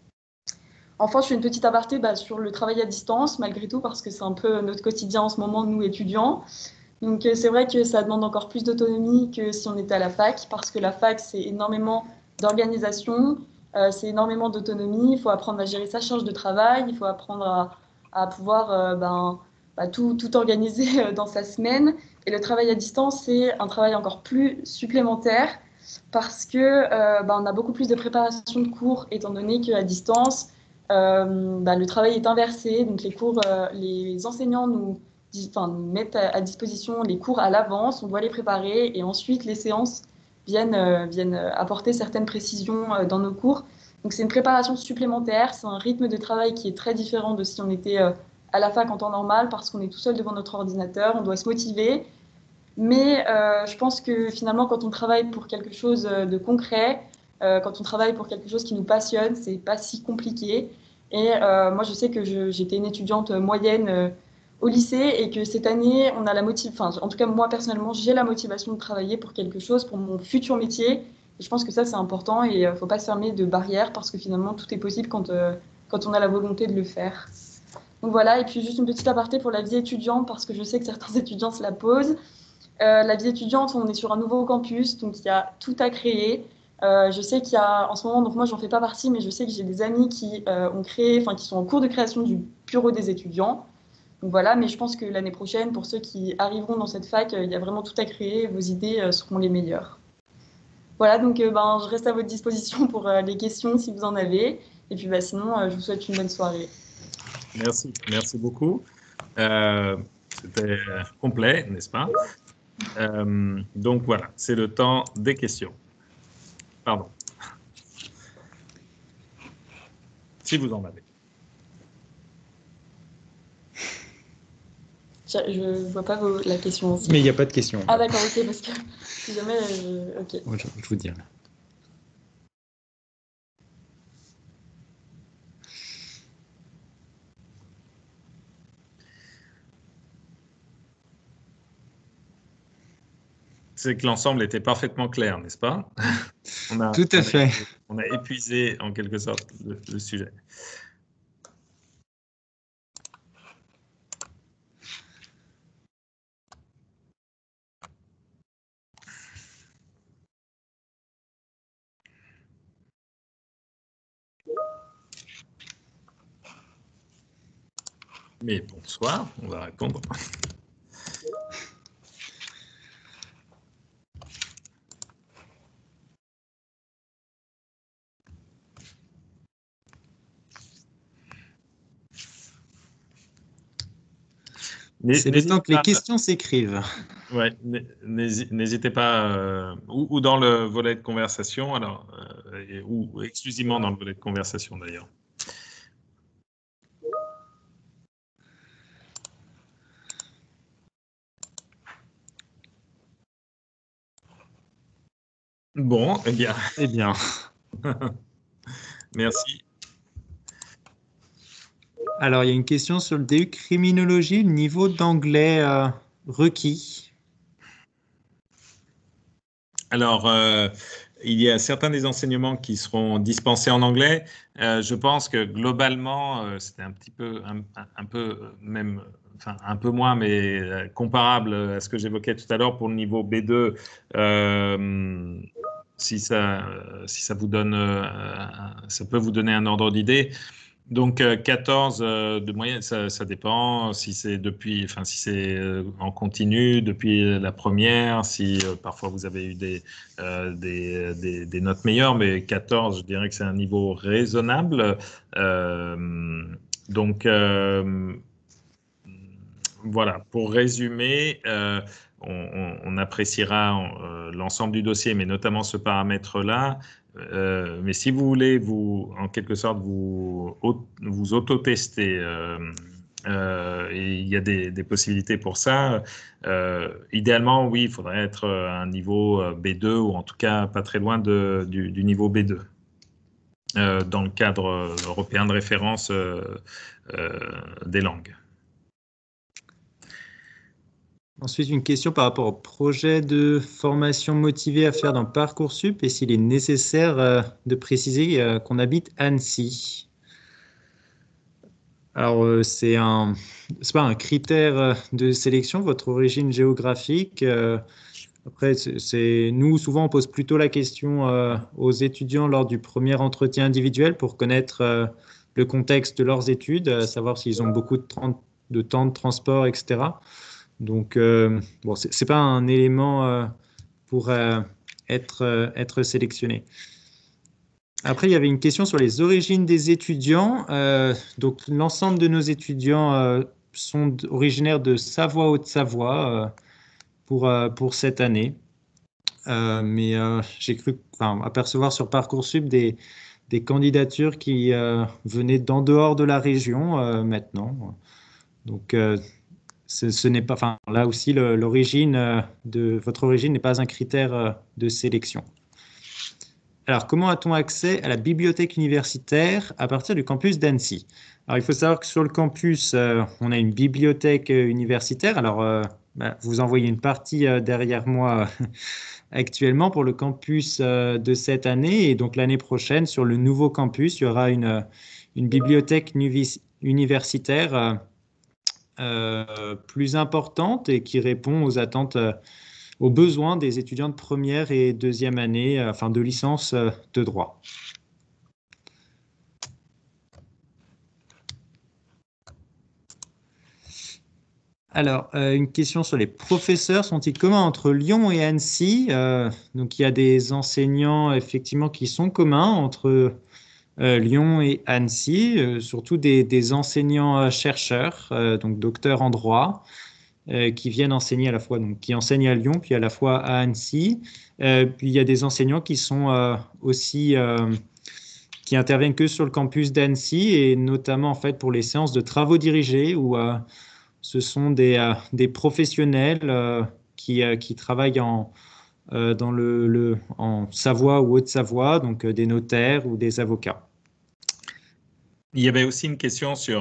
Enfin, je fais une petite aparté sur le travail à distance, malgré tout, parce que c'est un peu notre quotidien en ce moment, nous étudiants. Donc, c'est vrai que ça demande encore plus d'autonomie que si on était à la fac, parce que la fac, c'est énormément d'organisation, c'est énormément d'autonomie. Il faut apprendre à gérer sa charge de travail, il faut apprendre à pouvoir tout organiser dans sa semaine. Et le travail à distance, c'est un travail encore plus supplémentaire parce que on a beaucoup plus de préparation de cours, étant donné qu'à distance, le travail est inversé. Donc les enseignants nous mettent à disposition les cours à l'avance, on doit les préparer et ensuite les séances viennent apporter certaines précisions dans nos cours. Donc c'est une préparation supplémentaire, c'est un rythme de travail qui est très différent de si on était à la fac en temps normal parce qu'on est tout seul devant notre ordinateur, on doit se motiver. Mais je pense que finalement, quand on travaille pour quelque chose de concret, quand on travaille pour quelque chose qui nous passionne, c'est pas si compliqué. Et moi, je sais que j'étais une étudiante moyenne au lycée et que cette année, on a la motivation, enfin, en tout cas, moi personnellement, j'ai la motivation de travailler pour quelque chose, pour mon futur métier. Et je pense que ça, c'est important et faut pas se fermer de barrières parce que finalement, tout est possible quand on a la volonté de le faire. Donc voilà, et puis juste une petite aparté pour la vie étudiante parce que je sais que certains étudiants se la posent. La vie étudiante, on est sur un nouveau campus, donc il y a tout à créer. Je sais qu'il y a en ce moment, donc moi j'en fais pas partie, mais je sais que j'ai des amis qui ont créé, enfin qui sont en cours de création du bureau des étudiants. Donc voilà, mais je pense que l'année prochaine, pour ceux qui arriveront dans cette fac, il y a vraiment tout à créer, vos idées seront les meilleures. Voilà, donc je reste à votre disposition pour les questions si vous en avez. Et puis sinon, je vous souhaite une bonne soirée. Merci beaucoup. C'était complet, n'est-ce pas? Donc voilà, c'est le temps des questions. Pardon. Si vous en avez. Je ne vois pas la question aussi. Mais il n'y a pas de question. Ah d'accord, ok, parce que si jamais... ok. Moi, je vous dis. C'est que l'ensemble était parfaitement clair, n'est-ce pas? Tout à fait. On a épuisé en quelque sorte le sujet. Mais bonsoir, on va répondre. C'est le temps que les questions s'écrivent. Ouais, n'hésitez pas, ou dans le volet de conversation, alors, ou exclusivement dans le volet de conversation d'ailleurs. Bon, eh bien. Eh bien. Merci. Alors, il y a une question sur le DU criminologie, le niveau d'anglais requis. Alors, il y a certains des enseignements qui seront dispensés en anglais. Je pense que globalement, c'était un petit peu, un peu même, enfin un peu moins, mais comparable à ce que j'évoquais tout à l'heure pour le niveau B2. Si ça vous donne, ça peut vous donner un ordre d'idée. Donc 14 de moyenne, ça dépend si c'est depuis, enfin si c'est en continu depuis la première, si parfois vous avez eu des notes meilleures, mais 14, je dirais que c'est un niveau raisonnable. Donc voilà, pour résumer, on appréciera l'ensemble du dossier, mais notamment ce paramètre-là. Mais si vous voulez, en quelque sorte, vous auto-tester, et il y a des possibilités pour ça. Idéalement, oui, il faudrait être à un niveau B2 ou en tout cas pas très loin du niveau B2 dans le cadre européen de référence des langues. Ensuite, une question par rapport au projet de formation motivée à faire dans Parcoursup et s'il est nécessaire de préciser qu'on habite Annecy. Alors, c'est pas un critère de sélection, votre origine géographique. Après, nous, souvent, on pose plutôt la question aux étudiants lors du premier entretien individuel pour connaître le contexte de leurs études, savoir s'ils ont beaucoup de temps de transport, etc. Donc, bon, c'est pas un élément pour être sélectionné. Après, il y avait une question sur les origines des étudiants. Donc, l'ensemble de nos étudiants sont originaires de Savoie-Haute-Savoie pour cette année. Mais j'ai cru apercevoir sur Parcoursup des candidatures qui venaient d'en dehors de la région maintenant. Donc, ce n'est pas, là aussi, l'origine de votre origine n'est pas un critère de sélection. Alors, comment a-t-on accès à la bibliothèque universitaire à partir du campus d'Annecy? Alors, il faut savoir que sur le campus, on a une bibliothèque universitaire. Alors, vous en voyez une partie derrière moi actuellement pour le campus de cette année. Et donc, l'année prochaine, sur le nouveau campus, il y aura une bibliothèque universitaire plus importante et qui répond aux attentes, aux besoins des étudiants de première et deuxième année, enfin de licence de droit. Alors, une question sur les professeurs. Sont-ils communs entre Lyon et Annecy? Donc, il y a des enseignants, effectivement, qui sont communs entre Lyon et Annecy, surtout des enseignants-chercheurs, donc docteurs en droit, qui viennent enseigner à la fois, donc qui enseignent à Lyon, puis à la fois à Annecy. Puis il y a des enseignants qui sont aussi qui interviennent que sur le campus d'Annecy et notamment en fait pour les séances de travaux dirigés où ce sont des professionnels qui travaillent en Savoie ou Haute-Savoie, donc des notaires ou des avocats. Il y avait aussi une question sur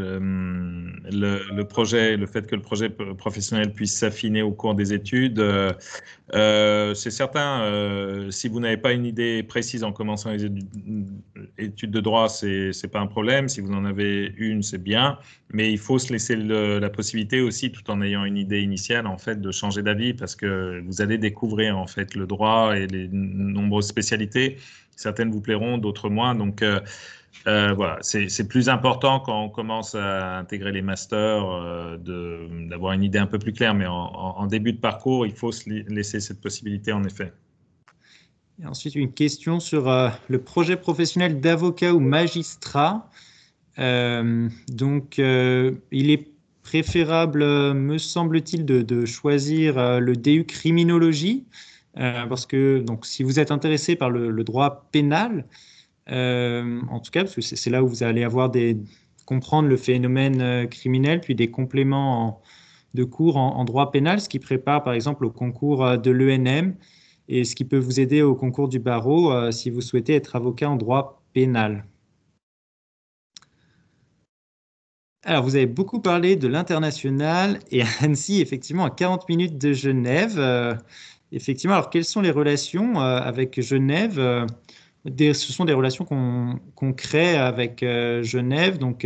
le projet, le fait que le projet professionnel puisse s'affiner au cours des études. C'est certain, si vous n'avez pas une idée précise en commençant les études de droit, c'est pas un problème. Si vous en avez une, c'est bien. Mais il faut se laisser la possibilité aussi, tout en ayant une idée initiale, en fait, de changer d'avis parce que vous allez découvrir, en fait, le droit et les nombreuses spécialités. Certaines vous plairont, d'autres moins. Donc, voilà, c'est plus important quand on commence à intégrer les masters d'avoir une idée un peu plus claire, mais en début de parcours, il faut se laisser cette possibilité en effet. Et ensuite, une question sur le projet professionnel d'avocat ou magistrat. Donc, il est préférable, me semble-t-il, de choisir le DU criminologie, parce que donc, si vous êtes intéressé par le droit pénal, en tout cas, parce que c'est là où vous allez comprendre le phénomène criminel, puis des compléments de cours en droit pénal, ce qui prépare par exemple au concours de l'ENM et ce qui peut vous aider au concours du barreau si vous souhaitez être avocat en droit pénal. Alors, vous avez beaucoup parlé de l'international et Annecy, effectivement, à 40 minutes de Genève. Effectivement, alors quelles sont les relations avec Genève? Ce sont des relations qu'on crée avec Genève. Donc,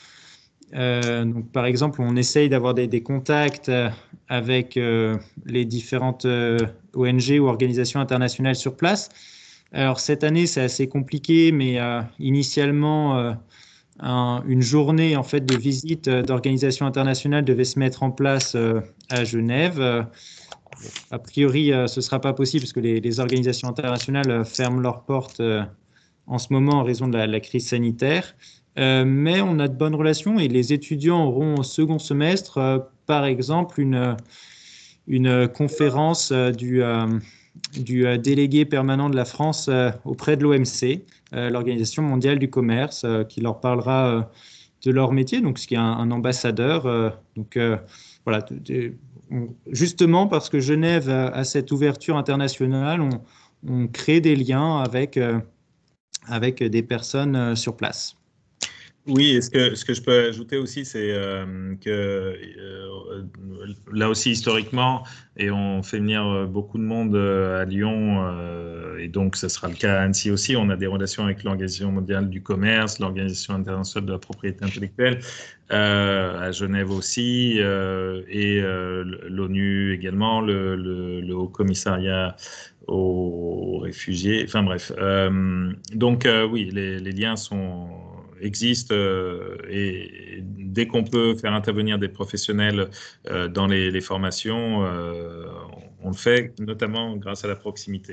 par exemple, on essaye d'avoir des contacts avec les différentes ONG ou organisations internationales sur place. Alors, cette année, c'est assez compliqué, mais initialement, une journée en fait, de visite d'organisations internationales devait se mettre en place à Genève. A priori, ce ne sera pas possible parce que les organisations internationales ferment leurs portes en ce moment en raison de la crise sanitaire. Mais on a de bonnes relations et les étudiants auront au second semestre, par exemple, une conférence du délégué permanent de la France auprès de l'OMC, l'Organisation mondiale du commerce, qui leur parlera de leur métier, donc ce qui est un ambassadeur. Voilà, justement parce que Genève a cette ouverture internationale, on crée des liens avec des personnes sur place. Oui, et ce que je peux ajouter aussi, c'est que là aussi historiquement, et on fait venir beaucoup de monde à Lyon, et donc ce sera le cas à Annecy aussi, on a des relations avec l'Organisation mondiale du commerce, l'Organisation internationale de la propriété intellectuelle, à Genève aussi, et l'ONU également, le Haut Commissariat aux réfugiés, enfin bref. Donc oui, les liens existent et dès qu'on peut faire intervenir des professionnels dans les formations, on le fait, notamment grâce à la proximité.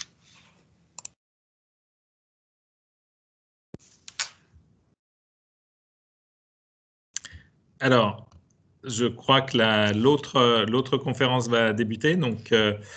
Alors, je crois que l'autre conférence va débuter, donc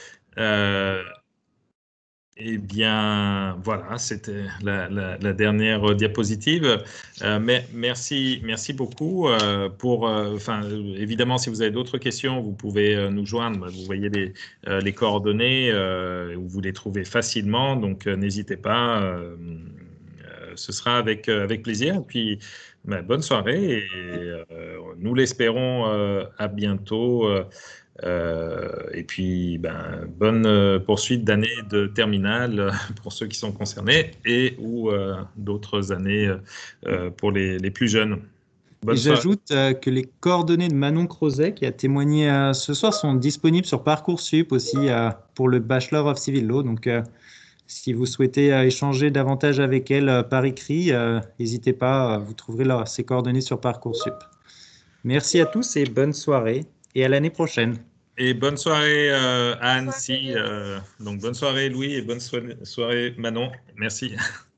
eh bien, voilà, c'était la dernière diapositive. Mais merci beaucoup évidemment, si vous avez d'autres questions, vous pouvez nous joindre. Vous voyez les coordonnées, vous les trouvez facilement, donc n'hésitez pas. Ce sera avec plaisir. Et puis, bonne soirée et nous l'espérons à bientôt. Et puis, bonne poursuite d'année de terminale pour ceux qui sont concernés ou d'autres années pour les plus jeunes. Et j'ajoute que les coordonnées de Manon Crozet, qui a témoigné ce soir, sont disponibles sur Parcoursup aussi pour le Bachelor of Civil Law. Donc, si vous souhaitez échanger davantage avec elle par écrit, n'hésitez pas, vous trouverez ses coordonnées sur Parcoursup. Merci à tous et bonne soirée et à l'année prochaine. Et bonne soirée à Annecy. Donc bonne soirée Louis et bonne soirée Manon. Merci.